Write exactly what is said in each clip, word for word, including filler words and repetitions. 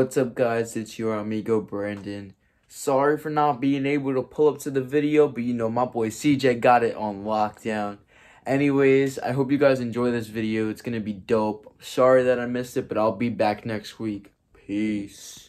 What's up, guys? It's your amigo Brandon. Sorry for not being able to pull up to the video, but you know, my boy C J got it on lockdown. Anyways, I hope you guys enjoy this video. It's gonna be dope. Sorry that I missed it, but I'll be back next week. Peace.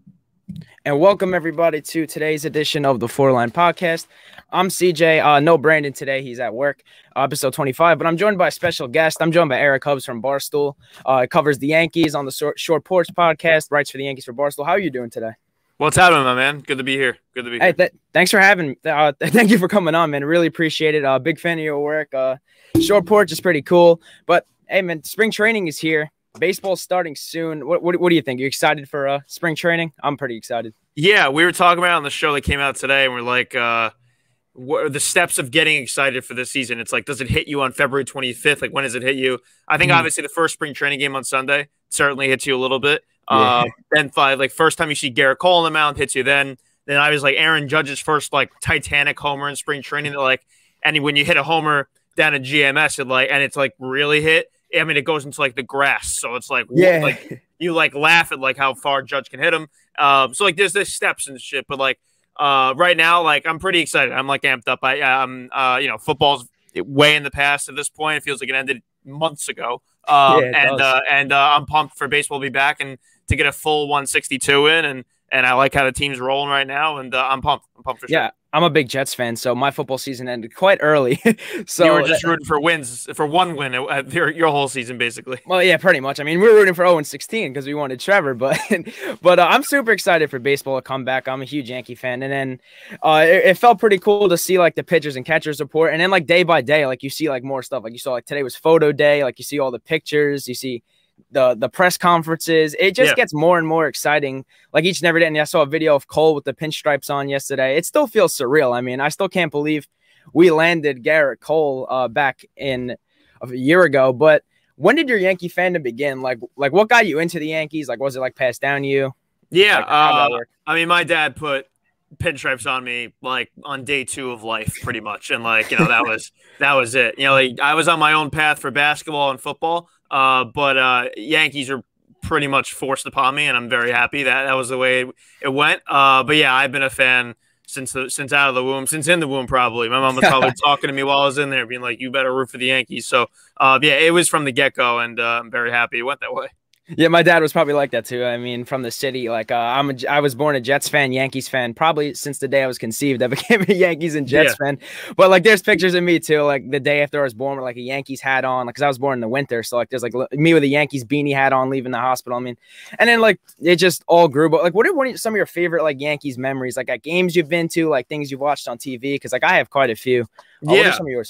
And welcome everybody to today's edition of the four line Podcast. I'm C J. Uh, no Brandon today. He's at work. Uh, episode twenty-five. But I'm joined by a special guest. I'm joined by Eric Hubbs from Barstool. Uh, it covers the Yankees on the short, short Porch podcast. Writes for the Yankees for Barstool. How are you doing today? What's happening, my man? Good to be here. Good to be hey, here. Th- thanks for having. Uh, thank you for coming on, man. Really appreciate it. Uh, big fan of your work. Uh, short Porch is pretty cool. But hey, man, spring training is here. Baseball's starting soon. What what, what do you think? You excited for uh, spring training? I'm pretty excited. Yeah, we were talking about it on the show that came out today, and we're like, uh, what are the steps of getting excited for this season? It's like, does it hit you on February twenty-fifth? Like, when does it hit you? I think, mm. obviously, the first spring training game on Sunday certainly hits you a little bit. Yeah. Uh, then, five, like, first time you see Garrett Cole on the mound hits you then. Then I was like, Aaron Judge's first, like, Titanic homer in spring training. Like, and when you hit a homer down at G M S, it, like, and it's, like, really hit, I mean, it goes into, like, the grass. So it's, like, yeah. like you, like, laugh at, like, how far Judge can hit him. Um, so, like, there's this steps and shit. But, like, uh, right now, like, I'm pretty excited. I'm, like, amped up. I, I'm, uh, you know, football's way in the past at this point. It feels like it ended months ago. Um, yeah, and uh, and uh, I'm pumped for baseball to be back and to get a full one sixty-two in. And, and I like how the team's rolling right now. And uh, I'm pumped. I'm pumped for sure. Yeah. I'm a big Jets fan, so my football season ended quite early. So you were just rooting for wins, for one win at your, your whole season, basically. Well, yeah, pretty much. I mean, we were rooting for oh and sixteen because we wanted Trevor, but but uh, I'm super excited for baseball to come back. I'm a huge Yankee fan, and then uh, it, it felt pretty cool to see like the pitchers and catchers report, and then like day by day, like you see like more stuff. Like you saw like today was photo day, like you see all the pictures, you see the the press conferences. It just yeah. gets more and more exciting like each and every day. And I saw a video of Cole with the pinstripes on yesterday. It still feels surreal. I mean, I still can't believe we landed Garrett Cole uh back in a year ago. But when did your Yankee fandom begin? Like like what got you into the Yankees? Like was it like passed down to you? Yeah, like, uh, I mean, my dad put pinstripes on me like on day two of life, pretty much, and like you know that was that was it. You know, like I was on my own path for basketball and football. Uh, but uh, Yankees are pretty much forced upon me, and I'm very happy that that was the way it, it went. Uh, but yeah, I've been a fan since the since out of the womb, since in the womb probably. My mom was probably talking to me while I was in there, being like, "You better root for the Yankees." So uh, yeah, it was from the get go, and uh, I'm very happy it went that way. Yeah, my dad was probably like that too. I mean, from the city, like uh, I'm, a, I was born a Jets fan, Yankees fan. Probably since the day I was conceived, I became a Yankees and Jets yeah. fan. But like, there's pictures of me too. Like the day after I was born, with like a Yankees hat on, because like, I was born in the winter. So like, there's like me with a Yankees beanie hat on, leaving the hospital. I mean, and then like it just all grew. But like, what are one of some of your favorite like Yankees memories? Like at games you've been to, like things you've watched on T V? Because like I have quite a few. Uh, yeah. What are some of yours?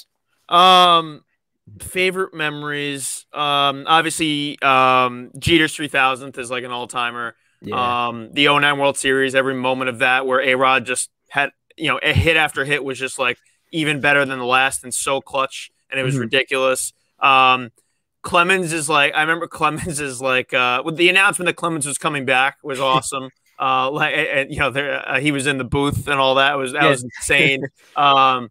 Um. Favorite memories, um, obviously, um, Jeter's three thousandth is like an all-timer. Yeah. Um, the oh nine World Series, every moment of that where A-Rod just had, you know, a hit after hit was just like even better than the last and so clutch, and it was mm-hmm. ridiculous. Um, Clemens is like, I remember Clemens is like, uh, with the announcement that Clemens was coming back was awesome. uh, like, and, you know, there uh, he was in the booth and all that was that yeah. was insane. um,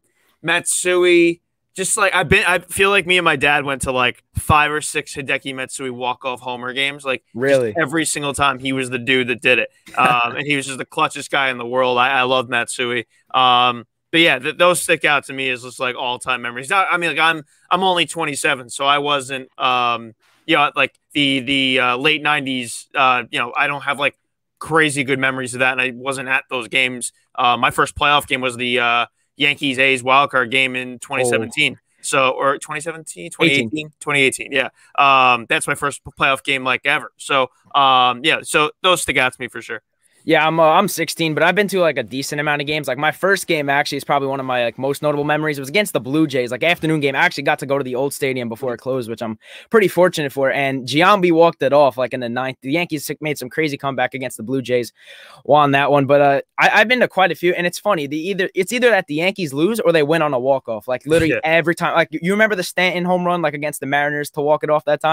Matsui. Just like I've been, I feel like me and my dad went to like five or six Hideki Matsui walk-off homer games. Like really, every single time he was the dude that did it, um, and he was just the clutchest guy in the world. I, I love Matsui. Um, but yeah, th- those stick out to me as just like all-time memories. Now, I mean, like I'm I'm only twenty-seven, so I wasn't, um, you know, like the the uh, late nineties. Uh, you know, I don't have like crazy good memories of that, and I wasn't at those games. Uh, my first playoff game was the uh, Yankees A's wildcard game in twenty seventeen. Oh. So, or twenty seventeen, twenty eighteen, twenty eighteen. Yeah. Um, that's my first playoff game like ever. So, um, yeah, so those stick out to me for sure. Yeah, I'm uh, I'm sixteen, but I've been to like a decent amount of games. Like my first game actually is probably one of my like most notable memories. It was against the Blue Jays, like afternoon game. I actually got to go to the old stadium before it closed, which I'm pretty fortunate for. And Giambi walked it off like in the ninth. The Yankees made some crazy comeback against the Blue Jays, won that one. But uh, I, I've been to quite a few, and it's funny. The either it's either that the Yankees lose or they win on a walk off. Like literally yeah. every time. Like you remember the Stanton home run like against the Mariners to walk it off that time.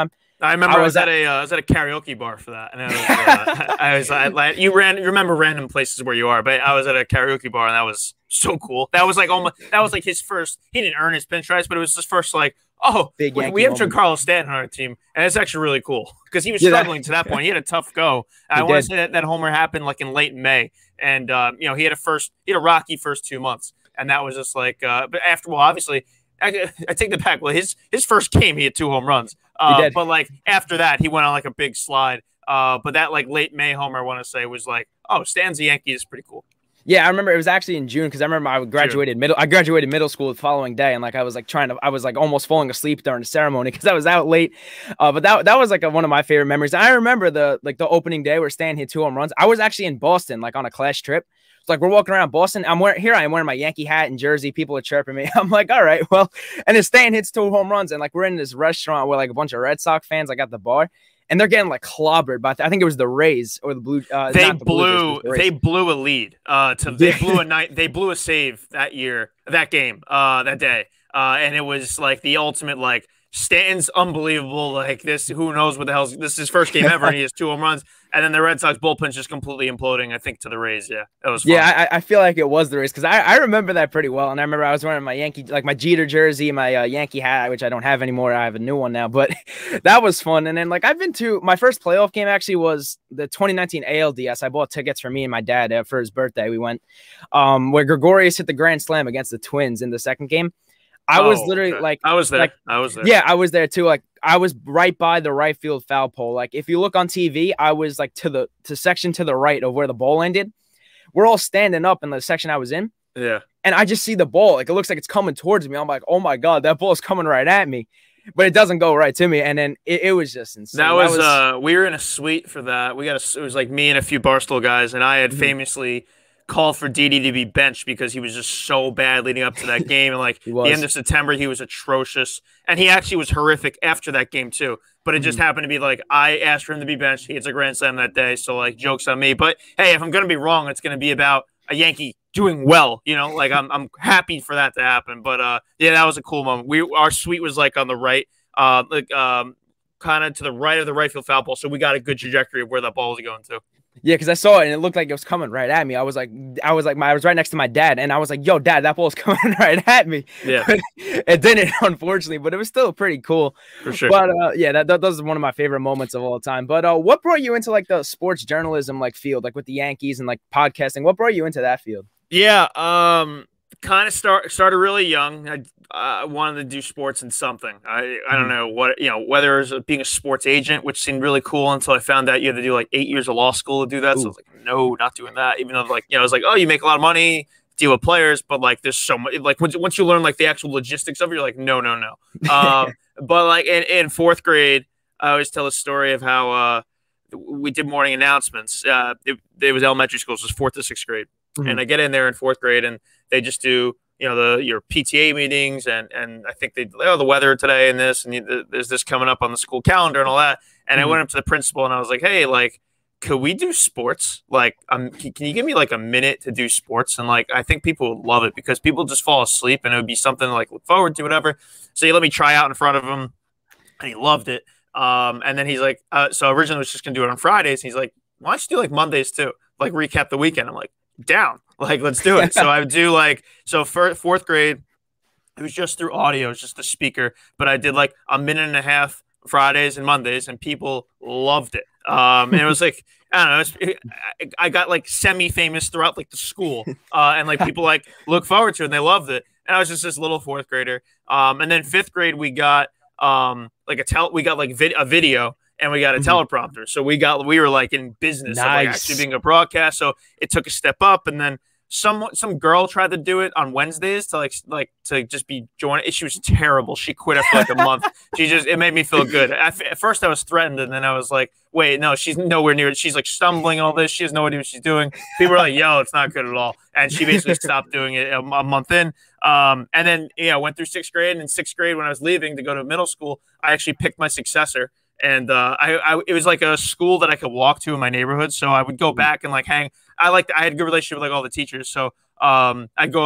I remember I was, I was at a uh, I was at a karaoke bar for that, and I was uh, I was I, like you ran you remember random places where you are, but I was at a karaoke bar, and that was so cool. That was like almost that was like his first. He didn't earn his pinstripes, but it was his first like oh Big we, Yankee we have moment. Giancarlo Stanton on our team, and it's actually really cool because he was Yeah, that- struggling to that point. He had a tough go. I He want did. to say that that homer happened like in late May, and uh, you know he had a first he had a rocky first two months, and that was just like uh, but after well obviously. I, I take that back. Well, his his first game, he had two home runs. Uh, He did. But like after that, he went on like a big slide. Uh, but that like late May homer, I want to say, was like, oh, Stan's a Yankee is pretty cool. Yeah, I remember it was actually in June because I remember I graduated middle. I graduated middle school the following day, and like I was like trying to, I was like almost falling asleep during the ceremony because I was out late. Uh, but that that was like a, one of my favorite memories. I remember the like the opening day where Stan hit two home runs. I was actually in Boston, like on a class trip. It's like we're walking around Boston. I'm wearing here. I am wearing my Yankee hat and jersey. People are chirping me. I'm like, all right, well. And then Stan hits two home runs, and like we're in this restaurant with like a bunch of Red Sox fans, like at the bar, and they're getting like clobbered. But I think it was the Rays or the Blue. Uh, They not the Blue Jays, blew. it was the They Rays. blew a lead. Uh, to they blew a night. They blew a save that year, that game, uh, that day. Uh, and it was like the ultimate like Stanton's unbelievable. Like this, who knows what the hell? This is his first game ever, and he has two home runs. And then the Red Sox bullpen's just completely imploding. I think to the Rays. Yeah, that was fun. Yeah, I, I feel like it was the Rays because I, I remember that pretty well. And I remember I was wearing my Yankee, like my Jeter jersey, my uh, Yankee hat, which I don't have anymore. I have a new one now, but that was fun. And then like I've been to my first playoff game actually was the twenty nineteen A L D S. I bought tickets for me and my dad uh, for his birthday. We went um, where Gregorius hit the grand slam against the Twins in the second game. I was Oh, literally okay. like, I was there. like, I was there. yeah, I was there too. Like I was right by the right field foul pole. Like if you look on T V, I was like to the to section to the right of where the ball ended. We're all standing up in the section I was in, Yeah. and I just see the ball. Like it looks like it's coming towards me. I'm like, oh my god, that ball is coming right at me, but it doesn't go right to me. And then it, it was just insane. That was, uh we were in a suite for that. We got a, it was like me and a few Barstool guys, and I had Mhm. famously called for Didi to be benched because he was just so bad leading up to that game. And like He the was. end of September, he was atrocious, and he actually was horrific after that game too. But it just Mhm. happened to be like I asked for him to be benched. He hits a grand slam that day, so like jokes on me. But hey, if I'm gonna be wrong, it's gonna be about a Yankee doing well. You know, like I'm I'm happy for that to happen. But uh, yeah, that was a cool moment. We our suite was like on the right, uh, like um, kind of to the right of the right field foul pole, so we got a good trajectory of where that ball was going to. Yeah, because I saw it and it looked like it was coming right at me. I was like, I was like, my, I was right next to my dad, and I was like, "Yo, Dad, that ball's coming right at me." Yeah. But it didn't, unfortunately, but it was still pretty cool. For sure. But uh, yeah, that, that, that was one of my favorite moments of all time. But uh, what brought you into like the sports journalism like field, like with the Yankees and like podcasting? What brought you into that field? Yeah, um, kind of start started really young. I I wanted to do sports in something. I I don't Mhm. know what you know whether it was being a sports agent, which seemed really cool until I found out you had to do like eight years of law school to do that. So I was like, no, not doing that. Even though like you know, I was like, oh, you make a lot of money, deal with players, but like there's so much. Like once once you learn like the actual logistics of it, you're like, no, no, no. Um, but like in, in fourth grade, I always tell a story of how uh we did morning announcements. Uh, it, it was elementary school, so it was fourth to sixth grade. Mhm. And I get in there in fourth grade, and they just do, you know, the your P T A meetings, and and I think they oh the weather today and this, and you, there's this coming up on the school calendar and all that. And Mhm. I went up to the principal and I was like, hey, like, could we do sports? Like, um, can, can you give me like a minute to do sports? And like, I think people would love it because people just fall asleep, and it would be something to, like look forward to, whatever. So he let me try out in front of him, and he loved it. Um, and then he's like, uh, so originally I was just gonna do it on Fridays. He's like, why don't you do like Mondays too? Like recap the weekend. I'm like, down. Like, let's do it. So I would do like, so for fourth grade, it was just through audio, it was just the speaker, but I did like a minute and a half Fridays and Mondays, and people loved it. Um, and it was like, I don't know, it was, I, I got like semi-famous throughout like the school, uh, and like people like look forward to it, and they loved it. And I was just this little fourth grader. Um, and then fifth grade, we got um like a tel, we got like vid- a video. And we got a teleprompter. So we got, we were like in business of like Nice. actually being a broadcast. So it took a step up. And then some, some girl tried to do it on Wednesdays to like, like to just be joining. She was terrible. She quit after like a month. She just, it made me feel good. At, at first I was threatened. And then I was like, wait, no, she's nowhere near it. She's like stumbling and all this. She has no idea what she's doing. People were like, yo, it's not good at all. And she basically stopped doing it a, a month in. Um, and then, you know, went through sixth grade. And in sixth grade, when I was leaving to go to middle school, I actually picked my successor. And uh, I, I, it was like a school that I could walk to in my neighborhood. So I would go back and like hang. I like I had a good relationship with like all the teachers. So um, I'd go like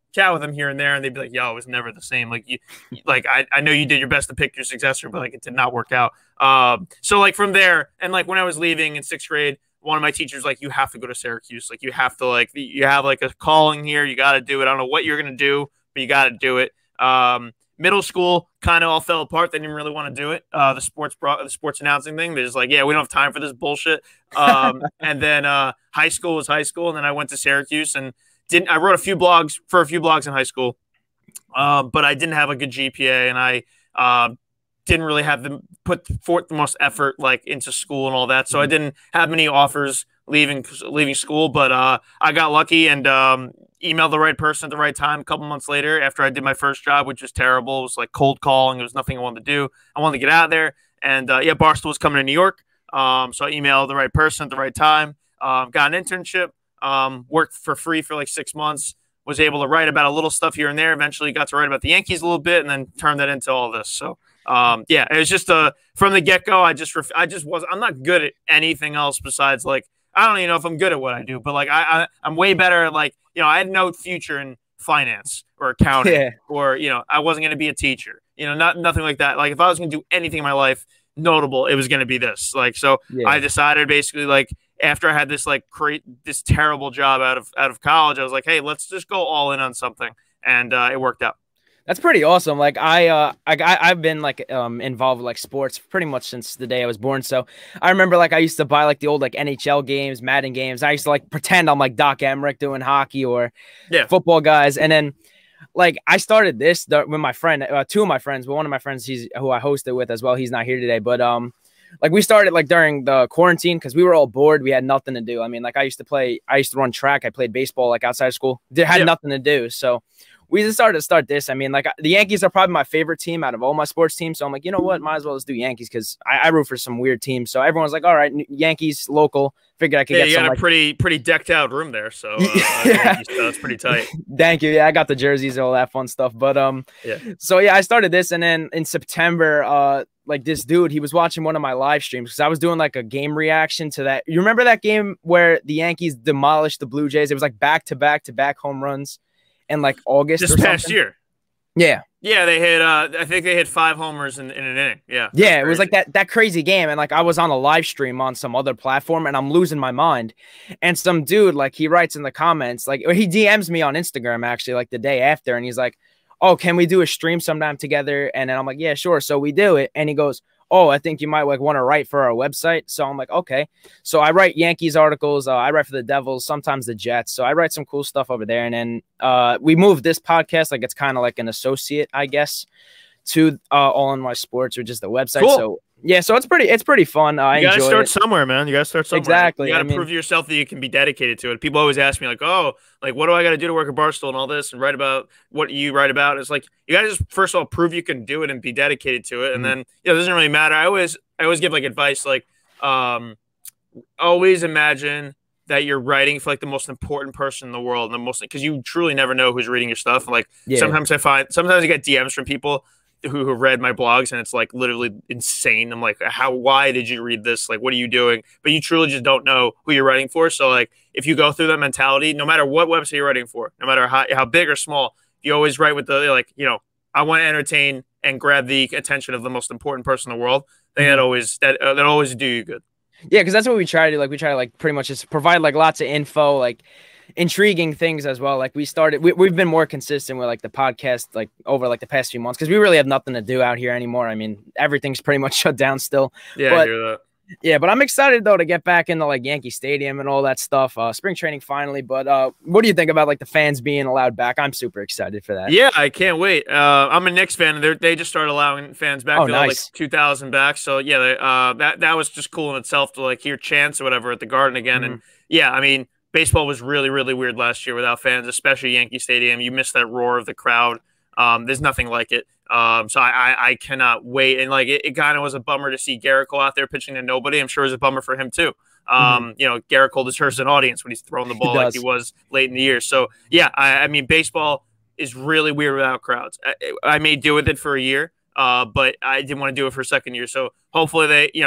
chat with them here and there, and they'd be like, "Yo, it was never the same. Like you, like I, I know you did your best to pick your successor, but like it did not work out." Um, so like from there, and like when I was leaving in sixth grade, one of my teachers like, "You have to go to Syracuse. Like you have to like you have like a calling here. You got to do it. I don't know what you're gonna do, but you got to do it." Um, middle school kind of all fell apart. They didn't really want to do it. Uh, the sports brought the sports announcing thing. They're just like, "Yeah, we don't have time for this bullshit." Um, and then uh, high school was high school, and then I went to Syracuse and didn't. I wrote a few blogs for a few blogs in high school, uh, but I didn't have a good G P A, and I uh, didn't really have them put forth the most effort like into school and all that. So I didn't have many offers leaving leaving school, but uh, I got lucky and um, emailed the right person at the right time. A couple months later, after I did my first job, which was terrible, it was like cold calling. There was nothing I wanted to do. I wanted to get out of there, and uh, yeah, Barstool was coming to New York. Um, so I emailed the right person at the right time. Um, got an internship. Um, worked for free for like six months. Was able to write about a little stuff here and there. Eventually, got to write about the Yankees a little bit, and then turned that into all this. So. Um, yeah, it was just uh from the get go. I just ref- I just was I'm not good at anything else besides like I don't even know if I'm good at what I do, but like I, I I'm way better at like you know I had no future in finance or accounting Yeah. or you know I wasn't going to be a teacher, you know not nothing like that. Like if I was going to do anything in my life notable, it was going to be this. Like so, Yeah. I decided basically like after I had this like create this terrible job out of out of college, I was like, hey, let's just go all in on something, and uh, it worked out. That's pretty awesome. Like I, uh, I, I've been like um involved with like sports pretty much since the day I was born. So I remember like I used to buy like the old like N H L games, Madden games. I used to like pretend I'm like Doc Emmerich doing hockey or Yeah. football guys. And then like I started this with my friend, uh, two of my friends, but one of my friends, he's who I hosted with as well. He's not here today, but um, like we started like during the quarantine because we were all bored. We had nothing to do. I mean, like I used to play, I used to run track. I played baseball like outside of school. They had Yeah. nothing to do, so. We just started to start this. I mean, like the Yankees are probably my favorite team out of all my sports teams. So I'm like, you know what? Might as well just do Yankees because I, I root for some weird teams. So everyone's like, all right, Yankees local. Figured I could Yeah, get you some. got a like, pretty pretty decked out room there, so uh, Yeah. uh, that's pretty tight. Thank you. Yeah, I got the jerseys and all that fun stuff. But um, Yeah. So yeah, I started this, and then in September, uh, like this dude, he was watching one of my live streams because I was doing like a game reaction to that. You remember that game where the Yankees demolished the Blue Jays? It was like back to back to back home runs in like August. This or past something. year. Yeah. Yeah, they hit. Uh, I think they hit five homers in, in an inning. Yeah. Yeah, it was like that that crazy game, and like I was on a live stream on some other platform, and I'm losing my mind. And some dude, like he writes in the comments, like or he D Ms me on Instagram actually, like the day after, and he's like, "Oh, can we do a stream sometime together?" And then I'm like, "Yeah, sure." So we do it, and he goes, "Oh, I think you might like want to write for our website." So I'm like, "Okay." So I write Yankees articles. Uh, I write for the Devils, sometimes the Jets. So I write some cool stuff over there, and then uh, we moved this podcast, like it's kind of like an associate, I guess, to uh, All in My Sports, which is the website. Cool. So yeah, so it's pretty, it's pretty fun. Uh, I You gotta enjoy start it. somewhere, man. You gotta start somewhere. Exactly. You gotta I mean- prove to yourself that you can be dedicated to it. People always ask me, like, "Oh, like, what do I got to do to work at Barstool and all this and write about what you write about?" It's like you gotta just first of all prove you can do it and be dedicated to it, and Mhm. then yeah, it doesn't really matter. I always, I always give like advice, like, um, always imagine that you're writing for like the most important person in the world, and the most because you truly never know who's reading your stuff. And like Yeah. sometimes I find, sometimes I get D Ms from people who have read my blogs and it's like literally insane. I'm like, how, why did you read this? Like, what are you doing? But you truly just don't know who you're writing for. So like, if you go through that mentality, no matter what website you're writing for, no matter how, how big or small, you always write with the, like, you know, I want to entertain and grab the attention of the most important person in the world. I think that always, that, uh, that always do you good. Yeah, because that's what we try to do. Like we try to like pretty much just provide like lots of info, like intriguing things as well. Like we started, we, we've been more consistent with like the podcast like over like the past few months because we really have nothing to do out here anymore. I mean, everything's pretty much shut down still. Yeah, But- I hear that. Yeah, but I'm excited though to get back into like Yankee Stadium and all that stuff. Uh, spring training finally. But uh, what do you think about like the fans being allowed back? I'm super excited for that. Yeah, I can't wait. Uh, I'm a Knicks fan, and they're- they just started allowing fans back. Oh, They allowed, nice. like two thousand back. So yeah, they, uh, that that was just cool in itself to like hear chants or whatever at the Garden again. Mm-hmm. And yeah, I mean, baseball was really really weird last year without fans, especially Yankee Stadium. You missed that roar of the crowd. Um, there's nothing like it. Um, so I, I, I cannot wait. And like, it, it kind of was a bummer to see Garrett Cole out there pitching to nobody. I'm sure it was a bummer for him too. Um, Mm-hmm. you know, Garrett Cole deserves an audience when he's throwing the ball like does. he was late in the year. So yeah, I, I mean, baseball is really weird without crowds. I, I may do with it for a year, uh, but I didn't want to do it for a second year. So hopefully they, you know,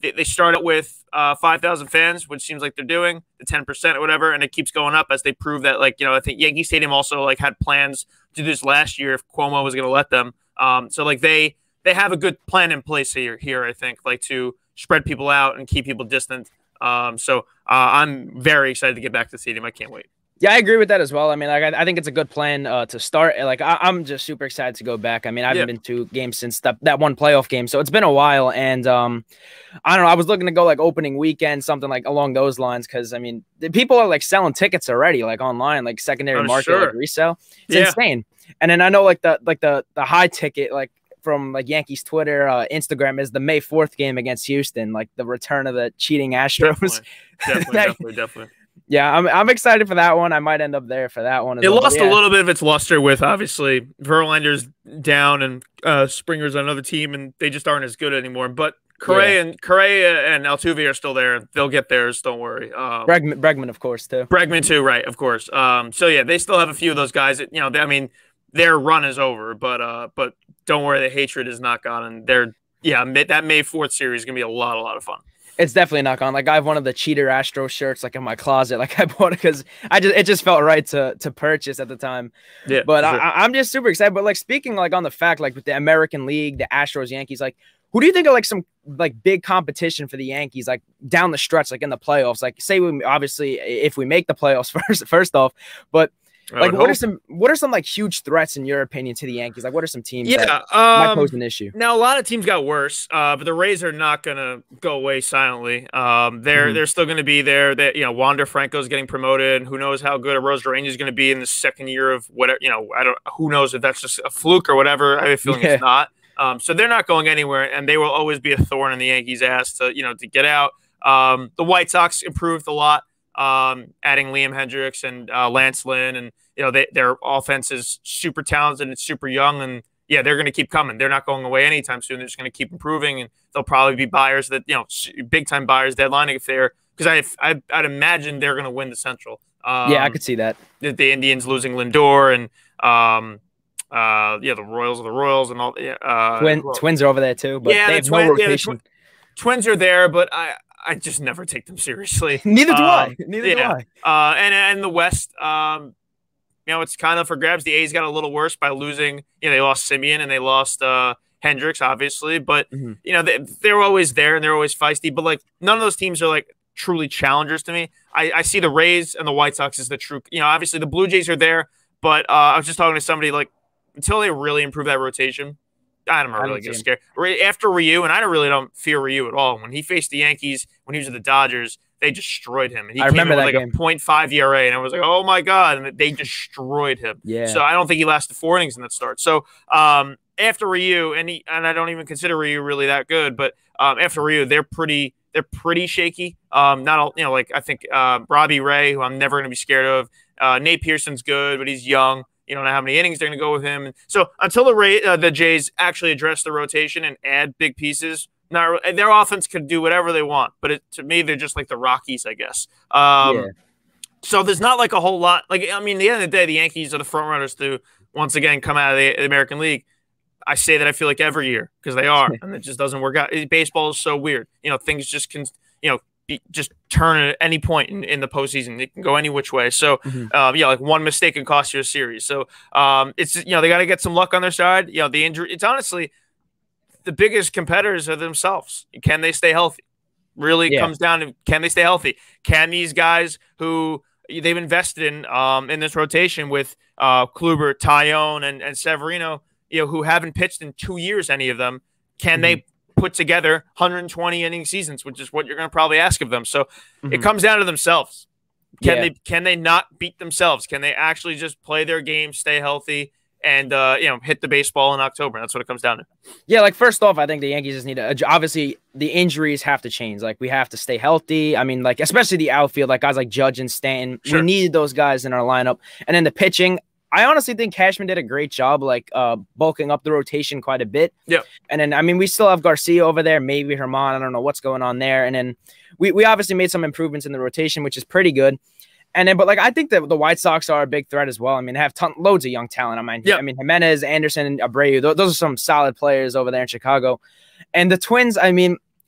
they, they start out with uh, five thousand fans, which seems like they're doing the ten percent or whatever, and it keeps going up as they prove that, like, you know, I think Yankee Stadium also like had plans to do this last year if Cuomo was going to let them. Um, so like they they have a good plan in place here, here I think, like to spread people out and keep people distant. Um, so uh, I'm very excited to get back to the stadium. I can't wait. Yeah, I agree with that as well. I mean, like, I, I think it's a good plan uh, to start. Like, I, I'm just super excited to go back. I mean, I haven't yeah. been to games since that, that one playoff game, so it's been a while. And um, I don't know. I was looking to go like opening weekend, something like along those lines, because I mean, the people are like selling tickets already, like online, like secondary I'm market, sure. like resale. It's yeah. insane. And then I know like the like the the high ticket, like from like Yankees Twitter, uh, Instagram, is the May fourth game against Houston, like the return of the cheating Astros. Definitely, definitely, that, definitely, definitely. Yeah, I'm I'm excited for that one. I might end up there for that one. As it well. lost yeah. a little bit of its luster with obviously Verlander's down and uh, Springer's on another team, and they just aren't as good anymore. But Correa yeah. and Correa and Altuve are still there. They'll get theirs. Don't worry. Um, Bregman, Bregman, of course, too. Bregman too, right? Of course. Um, so yeah, they still have a few of those guys. That, you know, they, I mean, their run is over, but uh, but don't worry, the hatred is not gone. And they're yeah, that May fourth series is gonna be a lot, a lot of fun. It's definitely not gone. Like I have one of the cheater Astro shirts like in my closet. Like I bought it because I just it just felt right to to purchase at the time. Yeah, but sure. I, I'm just super excited. But like speaking like on the fact like with the American League, the Astros, Yankees, like who do you think are like some like big competition for the Yankees like down the stretch, like in the playoffs? Like say we obviously if we make the playoffs first first off, but like what hope. are some what are some like huge threats in your opinion to the Yankees? Like what are some teams yeah, that um, might pose an issue? Now a lot of teams got worse, uh, but the Rays are not gonna go away silently. Um, they're mm-hmm. they're still gonna be there. That you know, Wander Franco's getting promoted. Who knows how good a Rose Range is gonna be in the second year of whatever. You know, I don't. Who knows if that's just a fluke or whatever. I have a feeling yeah. it's not. Um, so they're not going anywhere, and they will always be a thorn in the Yankees' ass to you know to get out. Um, the White Sox improved a lot, um, adding Liam Hendricks and uh, Lance Lynn and. You know, they, their offense is super talented and it's super young, and yeah, they're going to keep coming. They're not going away anytime soon. They're just going to keep improving, and they'll probably be buyers that you know, big time buyers deadlining if they're because I, I I'd imagine they're going to win the Central. Um, yeah, I could see that. The, the Indians losing Lindor and um, uh, yeah, the Royals are the Royals and all. Uh, Twin, well, Twins are over there too, but yeah, they have the no twin, rotation. Yeah, the tw- twins are there, but I. I just never take them seriously. Neither do um, I. Neither yeah. do I. Uh, and and the West, um, you know, it's kind of for grabs. The A's got a little worse by losing. You know, they lost Simeon and they lost uh, Hendricks, obviously. But mm-hmm. you know, they, they're always there and they're always feisty. But like, none of those teams are like truly challengers to me. I, I see the Rays and the White Sox as the true. You know, obviously the Blue Jays are there, but uh, I was just talking to somebody like until they really improve that rotation. I'm not really get scared. After Ryu, and I don't really don't fear Ryu at all. When he faced the Yankees, when he was at the Dodgers, they destroyed him. And he I came remember in with that like game. a point five E R A, and I was like, oh my God. And they destroyed him. Yeah. So I don't think he lasted four innings in that start. So um, after Ryu, and he, and I don't even consider Ryu really that good, but um, after Ryu, they're pretty they're pretty shaky. Um, not all, you know, like I think uh, Robbie Ray, who I'm never going to be scared of. Uh, Nate Pearson's good, but he's young. You don't know how many innings they're going to go with him. And so until the Ray, uh, the Jays actually address the rotation and add big pieces, not, their offense could do whatever they want. But it, to me, they're just like the Rockies, I guess. Um, yeah. So there's not like a whole lot. Like I mean, at the end of the day, the Yankees are the front runners to once again come out of the, the American League. I say that I feel like every year because they are, and it just doesn't work out. Baseball is so weird. You know, things just can, you know, be, just turn at any point in, in the postseason. It can go any which way. So, mm-hmm. uh, yeah, like one mistake can cost you a series. So, um, it's you know they got to get some luck on their side. You know, the injury. It's honestly the biggest competitors are themselves. Can they stay healthy? Really yeah. comes down to can they stay healthy? Can these guys who they've invested in um, in this rotation with uh, Kluber, Tyone, and and Severino, you know, who haven't pitched in two years, any of them, can mm-hmm. they put together one hundred twenty inning seasons, which is what you're going to probably ask of them. So mm-hmm. it comes down to themselves. Can yeah. they can they not beat themselves? Can they actually just play their game, stay healthy, and uh, you know hit the baseball in October? That's what it comes down to. Yeah, like first off, I think the Yankees just need to obviously the injuries have to change. Like we have to stay healthy. I mean, like especially the outfield, like guys like Judge and Stanton. Sure. We needed those guys in our lineup, and then the pitching. I honestly think Cashman did a great job, like uh, bulking up the rotation quite a bit. Yeah. And then, I mean, we still have Garcia over there, maybe Herman. I don't know what's going on there. And then we, we obviously made some improvements in the rotation, which is pretty good. And then, but like, I think that the White Sox are a big threat as well. I mean, they have ton, loads of young talent. I mean, yeah. I mean, Jimenez, Anderson, and Abreu, those, those are some solid players over there in Chicago. And the Twins, I mean,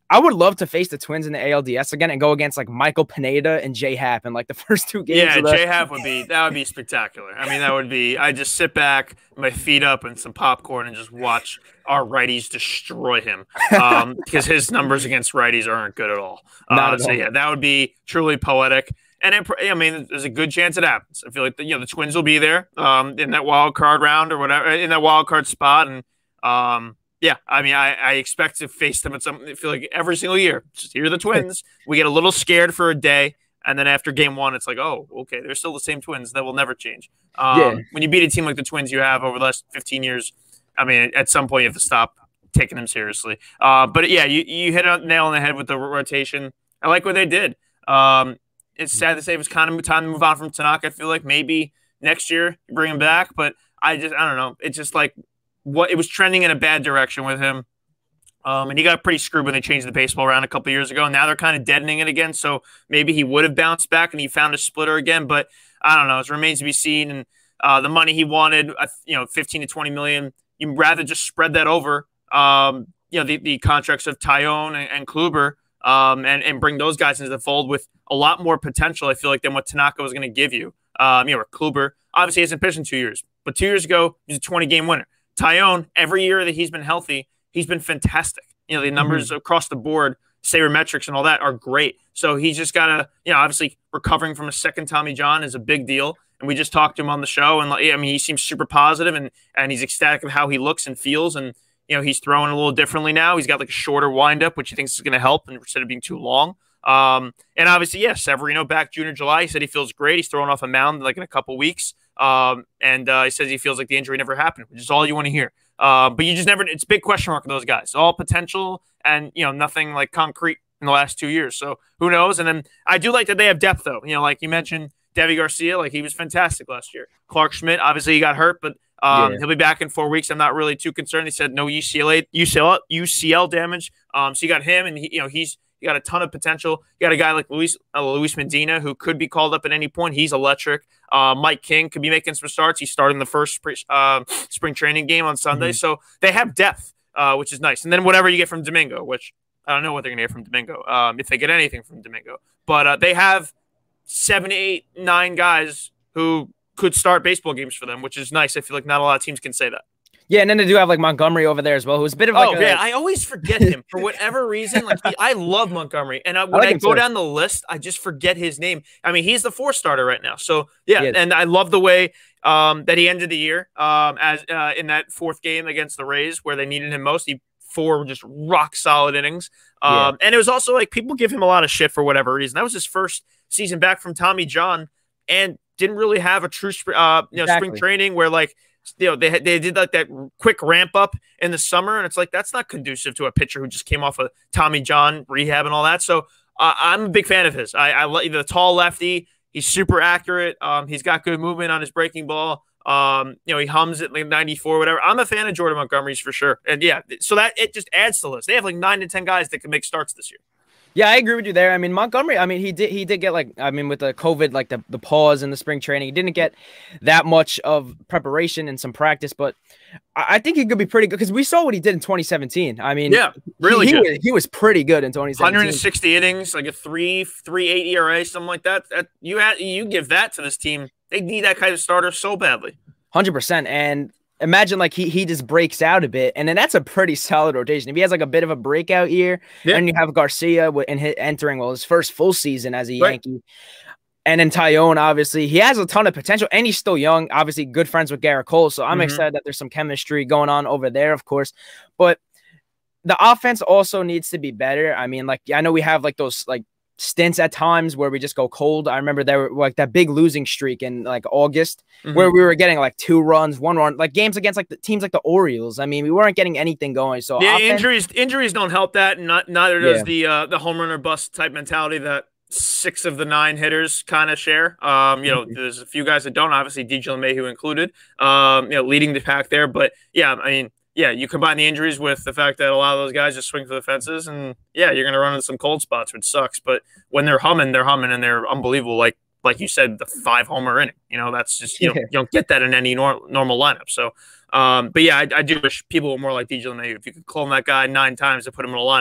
I would love to face the Twins in the A L D S again and go against like Michael Pineda and J Happ in like the first two games. Yeah, of the- J Happ would be that would be spectacular. I mean, that would be. I just sit back, my feet up, and some popcorn, and just watch our righties destroy him. Um, because his numbers against righties aren't good at all. Not Uh, at so all. yeah, that would be truly poetic. And it, I mean, there's a good chance it happens. I feel like the, you know the Twins will be there um, in that wild card round or whatever, in that wild card spot, and um, yeah, I mean, I, I expect to face them at some. I feel like every single year, just here are the Twins. We get a little scared for a day, and then after game one, it's like, oh, okay, they're still the same Twins. That will never change. Um, Yeah. When you beat a team like the Twins you have over the last fifteen years, I mean, at some point you have to stop taking them seriously. Uh, but yeah, you you hit a nail on the head with the rotation. I like what they did. Um, it's sad to say it was kind of time to move on from Tanaka. I feel like maybe next year you bring him back, but I just I don't know. It's just like what it was trending in a bad direction with him. Um, and he got pretty screwed when they changed the baseball around a couple years ago. Now they're kind of deadening it again. So maybe he would have bounced back and he found a splitter again. But I don't know. It remains to be seen. And uh, the money he wanted, uh, you know, fifteen to twenty million, you'd rather just spread that over, um, you know, the, the contracts of Tyone and, and Kluber um, and, and bring those guys into the fold with a lot more potential, I feel like, than what Tanaka was going to give you. Um, you know, Kluber obviously hasn't pitched in two years, but two years ago, he was a twenty game winner. Tyone, every year that he's been healthy, he's been fantastic. You know, the numbers mm-hmm. across the board, sabermetrics and all that are great. So he's just got to, you know, obviously recovering from a second Tommy John is a big deal. And we just talked to him on the show. And I mean, he seems super positive and, and he's ecstatic of how he looks and feels. And, you know, he's throwing a little differently now. He's got like a shorter windup, which he thinks is going to help instead of being too long. Um, and obviously, yes, yeah, Severino back June or July. He said he feels great. He's throwing off a mound like in a couple weeks. Um, and uh, he says he feels like the injury never happened, which is all you want to hear. Uh, but you just never, it's a big question mark with those guys. All potential and, you know, nothing like concrete in the last two years. So who knows? And then I do like that they have depth, though. You know, like you mentioned, Devi Garcia, like he was fantastic last year. Clark Schmidt, obviously he got hurt, but um, yeah. he'll be back in four weeks. I'm not really too concerned. He said no U C L A, U C L, U C L damage. Um, so you got him, and he, you know, he's he got a ton of potential. You got a guy like Luis uh, Luis Medina who could be called up at any point. He's electric. Uh, Mike King could be making some starts. He's starting the first pre- uh, spring training game on Sunday. Mm-hmm. So they have depth, uh, which is nice. And then whatever you get from Domingo, which I don't know what they're going to get from Domingo, um, if they get anything from Domingo. But uh, they have seven, eight, nine guys who could start baseball games for them, which is nice. I feel like not a lot of teams can say that. Yeah, and then they do have like Montgomery over there as well, who's a bit of like oh a, yeah, I always forget him for whatever reason. Like he, I love Montgomery, and I, when I, like I go too. down the list, I just forget his name. I mean, he's the four starter right now, so yeah, and I love the way um, that he ended the year um, as uh, in that fourth game against the Rays where they needed him most. He four just rock solid innings, um, yeah. and it was also like people give him a lot of shit for whatever reason. That was his first season back from Tommy John, and didn't really have a true uh, you know exactly. spring training where like. You know, they had, they did like that quick ramp up in the summer, and it's like that's not conducive to a pitcher who just came off of Tommy John rehab and all that. So uh, I'm a big fan of his. I, I like the tall lefty. He's super accurate. Um, he's got good movement on his breaking ball. Um, you know, he hums at like ninety-four, whatever. I'm a fan of Jordan Montgomery's for sure. And yeah, so that it just adds to the list. They have like nine to ten guys that can make starts this year. Yeah, I agree with you there. I mean, Montgomery, I mean, he did he did get like, I mean, with the COVID, like the, the pause in the spring training, he didn't get that much of preparation and some practice, but I, I think he could be pretty good because we saw what he did in twenty seventeen. I mean, yeah, really he, good. He was, he was pretty good in twenty seventeen. one hundred sixty innings, like a three, three eight E R A, something like that. That you had, you give that to this team. They need that kind of starter so badly. one hundred percent. And imagine like he he just breaks out a bit, and then that's a pretty solid rotation. If he has like a bit of a breakout year, yeah. and you have Garcia and entering well his first full season as a right. Yankee, and then Tyone, obviously he has a ton of potential, and he's still young. Obviously, good friends with Garrett Cole, so I'm mm-hmm. excited that there's some chemistry going on over there, of course. But the offense also needs to be better. I mean, like I know we have like those like stints at times where we just go cold. I remember there were like that big losing streak in like August mm-hmm. where we were getting like two runs, one run, like games against like the teams like the Orioles. I mean, we weren't getting anything going. So yeah, offense- injuries injuries don't help that, and not neither does yeah. the uh, the home run or bust type mentality that six of the nine hitters kind of share. Um, you know, mm-hmm. there's a few guys that don't. Obviously, D J LeMahieu included. Um, you know, leading the pack there, but yeah, I mean. Yeah, you combine the injuries with the fact that a lot of those guys just swing for the fences, and yeah, you're going to run into some cold spots, which sucks. But when they're humming, they're humming, and they're unbelievable. Like like you said, the five homer inning. You know, that's just you, yeah. don't, you don't get that in any nor- normal lineup. So, um, but yeah, I, I do wish people were more like D J LeMahieu. If you could clone that guy nine times to put him in a lineup,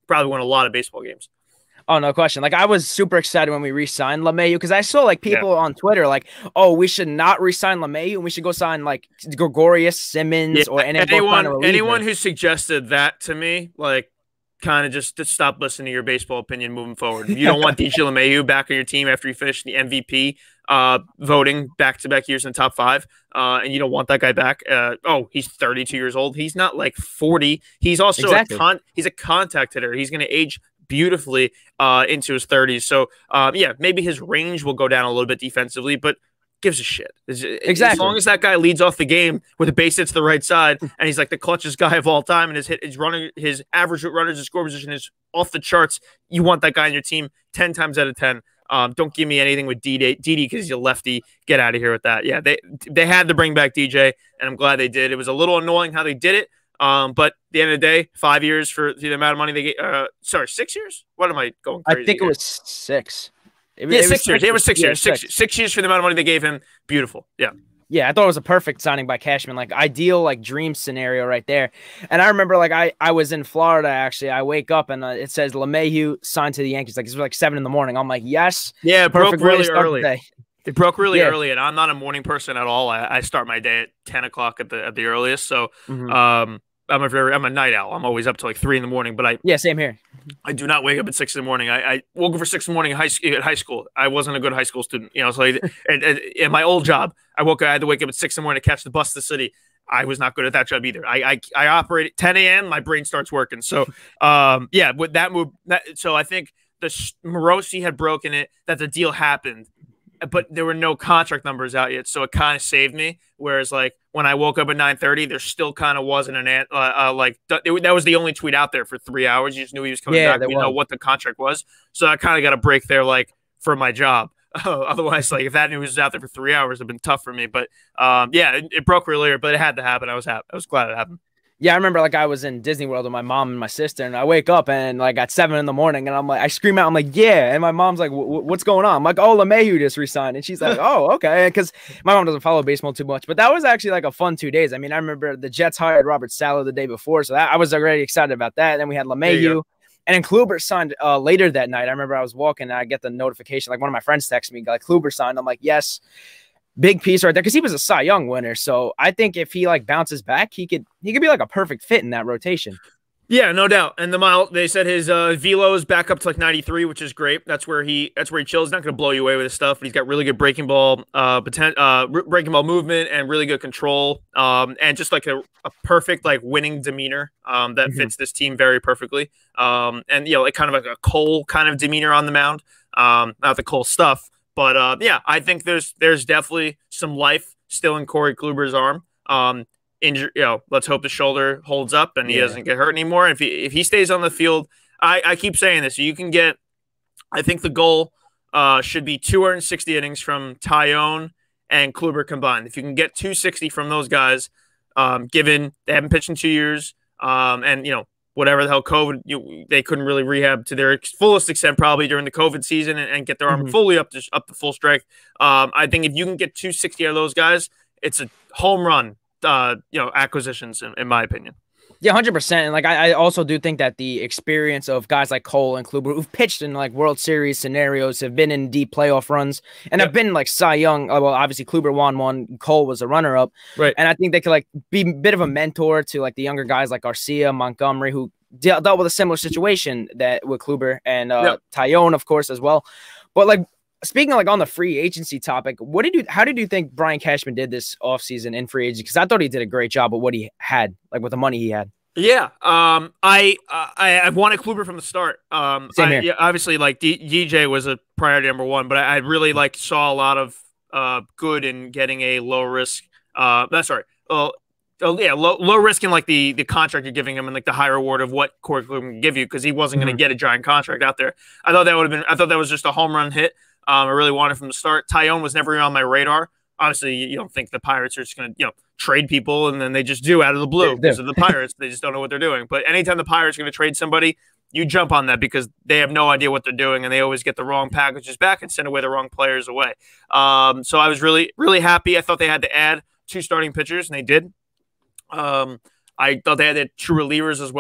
probably win a lot of baseball games. Oh, no question. Like, I was super excited when we re-signed LeMahieu because I saw, like, people yeah. on Twitter like, oh, we should not re-sign LeMahieu and we should go sign, like, Gregorius, Simmons, yeah. or and anyone, anyone who suggested that to me, like, kind of just to stop listening to your baseball opinion moving forward. You don't want D J LeMahieu back on your team after you finish the M V P uh, voting back-to-back years in the top five, uh, and you don't want that guy back. Uh, oh, he's thirty-two years old. He's not, like, forty. He's also exactly. a con- he's a contact hitter. He's going to age beautifully uh, into his thirties. So, um, yeah, maybe his range will go down a little bit defensively, but gives a shit. Exactly. As long as that guy leads off the game with a base hit to the right side, and he's like the clutchest guy of all time, and his hit, his running, his average runners and score position is off the charts. You want that guy on your team ten times out of ten. Um, don't give me anything with D D because he's a lefty. Get out of here with that. Yeah, they they had to bring back D J, and I'm glad they did. It was a little annoying how they did it. Um, but at the end of the day, five years for the amount of money they get. Uh, sorry, six years? What am I going crazy? I think here? it was six. It, yeah, it six was years. It was six yeah, years. Six, six. six years for the amount of money they gave him. Beautiful. Yeah. Yeah, I thought it was a perfect signing by Cashman. Like, ideal, like, dream scenario right there. And I remember, like, I, I was in Florida, actually. I wake up, and uh, it says LeMahieu signed to the Yankees. Like, it's like seven in the morning. I'm like, yes. Yeah, it broke really early. The It broke really yeah. early, and I'm not a morning person at all. I, I start my day at ten o'clock at the at the earliest. So mm-hmm. um, I'm a very I'm a night owl. I'm always up till like three in the morning. But I yeah, same here. I do not wake up at six in the morning. I, I woke up for six in the morning in high, at high school. I wasn't a good high school student. You know, so like, at, at, in my old job, I woke up, I had to wake up at six in the morning to catch the bus to the city. I was not good at that job either. I I, I operate at ten a.m. My brain starts working. So, um, yeah, with that move, that, so I think the Morosi had broken it, that the deal happened, but there were no contract numbers out yet. So it kind of saved me. Whereas, like, when I woke up at nine thirty, there still kind of wasn't an uh, uh, like th- it, that was the only tweet out there for three hours. You just knew he was coming yeah, back. You know what the contract was. So I kind of got a break there, like, for my job. Otherwise, like, if that news was out there for three hours, it'd been tough for me. But um, yeah, it, it broke really early, but it had to happen. I was happy. I was glad it happened. Yeah, I remember, like, I was in Disney World with my mom and my sister, and I wake up and, like, at seven in the morning, and I'm like, I scream out, I'm like, yeah, and my mom's like, what's going on? I'm like, oh, LeMahieu just resigned, and she's like, oh, okay, because my mom doesn't follow baseball too much, but that was actually, like, a fun two days. I mean, I remember the Jets hired Robert Saleh the day before, so that, I was already excited about that. And then we had LeMahieu, and then Kluber signed uh, later that night. I remember I was walking, and I get the notification, like, one of my friends texted me, like, Kluber signed. I'm like, yes. Big piece right there because he was a Cy Young winner. So I think if he like bounces back, he could he could be like a perfect fit in that rotation. Yeah, no doubt. And the mile, they said his uh, velo is back up to like ninety-three, which is great. That's where he that's where he chills. He's not going to blow you away with his stuff, but he's got really good breaking ball, uh, potent, uh, breaking ball movement, and really good control, um, and just like a, a perfect like winning demeanor um, that mm-hmm. fits this team very perfectly. Um, and you know, like kind of like a Cole kind of demeanor on the mound, um, not the Cole stuff. But, uh, yeah, I think there's there's definitely some life still in Corey Kluber's arm. Um, injury, you know, let's hope the shoulder holds up and he yeah. doesn't get hurt anymore. If he if he stays on the field, I, I keep saying this. You can get, I think the goal uh, should be two hundred sixty innings from Tyone and Kluber combined. If you can get two hundred sixty from those guys, um, given they haven't pitched in two years, um, and, you know, whatever the hell COVID, you, they couldn't really rehab to their fullest extent probably during the COVID season and, and get their arm mm-hmm. fully up to up to full strength. Um, I think if you can get two hundred sixty out of those guys, it's a home run, uh, you know, acquisitions in, in my opinion. Yeah, one hundred percent. And like I, I also do think that the experience of guys like Cole and Kluber who've pitched in like World Series scenarios, have been in deep playoff runs, and yep. have been like Cy Young. Well, obviously Kluber won one, Cole was a runner-up. Right. And I think they could like be a bit of a mentor to like the younger guys like Garcia, Montgomery, who dealt, dealt with a similar situation that with Kluber and uh, yep. Tyone, of course, as well. But like speaking of like on the free agency topic, what did you how did you think Brian Cashman did this offseason in free agency? Because I thought he did a great job with what he had, like with the money he had. Yeah, um, I, uh, I I wanted Kluber from the start. Um, Same I, here. Yeah, obviously, like D- DJ was a priority number one, but I, I really like saw a lot of uh good in getting a low risk. Uh, that's sorry. Uh, oh yeah, low low risk in like the the contract you're giving him and like the high reward of what Corey Kluber can give you because he wasn't mm-hmm. going to get a giant contract out there. I thought that would have been. I thought that was just a home run hit. Um, I really wanted from the start. Tyone was never on my radar. Obviously, you don't think the Pirates are just going to, you know, trade people, and then they just do out of the blue because of the Pirates. They just don't know what they're doing. But anytime the Pirates are going to trade somebody, you jump on that because they have no idea what they're doing, and they always get the wrong packages back and send away the wrong players away. Um, so I was really, really happy. I thought they had to add two starting pitchers, and they did. Um, I thought they had the true relievers as well.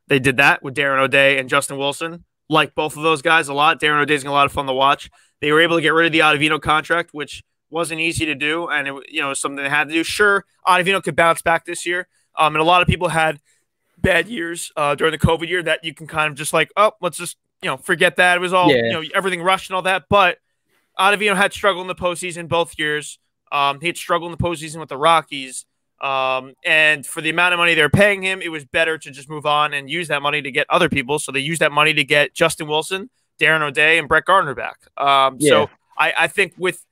They did that with Darren O'Day and Justin Wilson. Like both of those guys a lot. Darren O'Day's a lot of fun to watch. They were able to get rid of the Ottavino contract, which wasn't easy to do, and it you know something they had to do. Sure, Ottavino could bounce back this year, um, and a lot of people had bad years uh, during the COVID year that you can kind of just like, oh, let's just you know forget that it was all yeah. you know everything rushed and all that. But Ottavino had struggled in the postseason both years. Um, he had struggled in the postseason with the Rockies. Um, and for the amount of money they're paying him, it was better to just move on and use that money to get other people. So they used that money to get Justin Wilson, Darren O'Day, and Brett Gardner back. Um, yeah. So I, I think with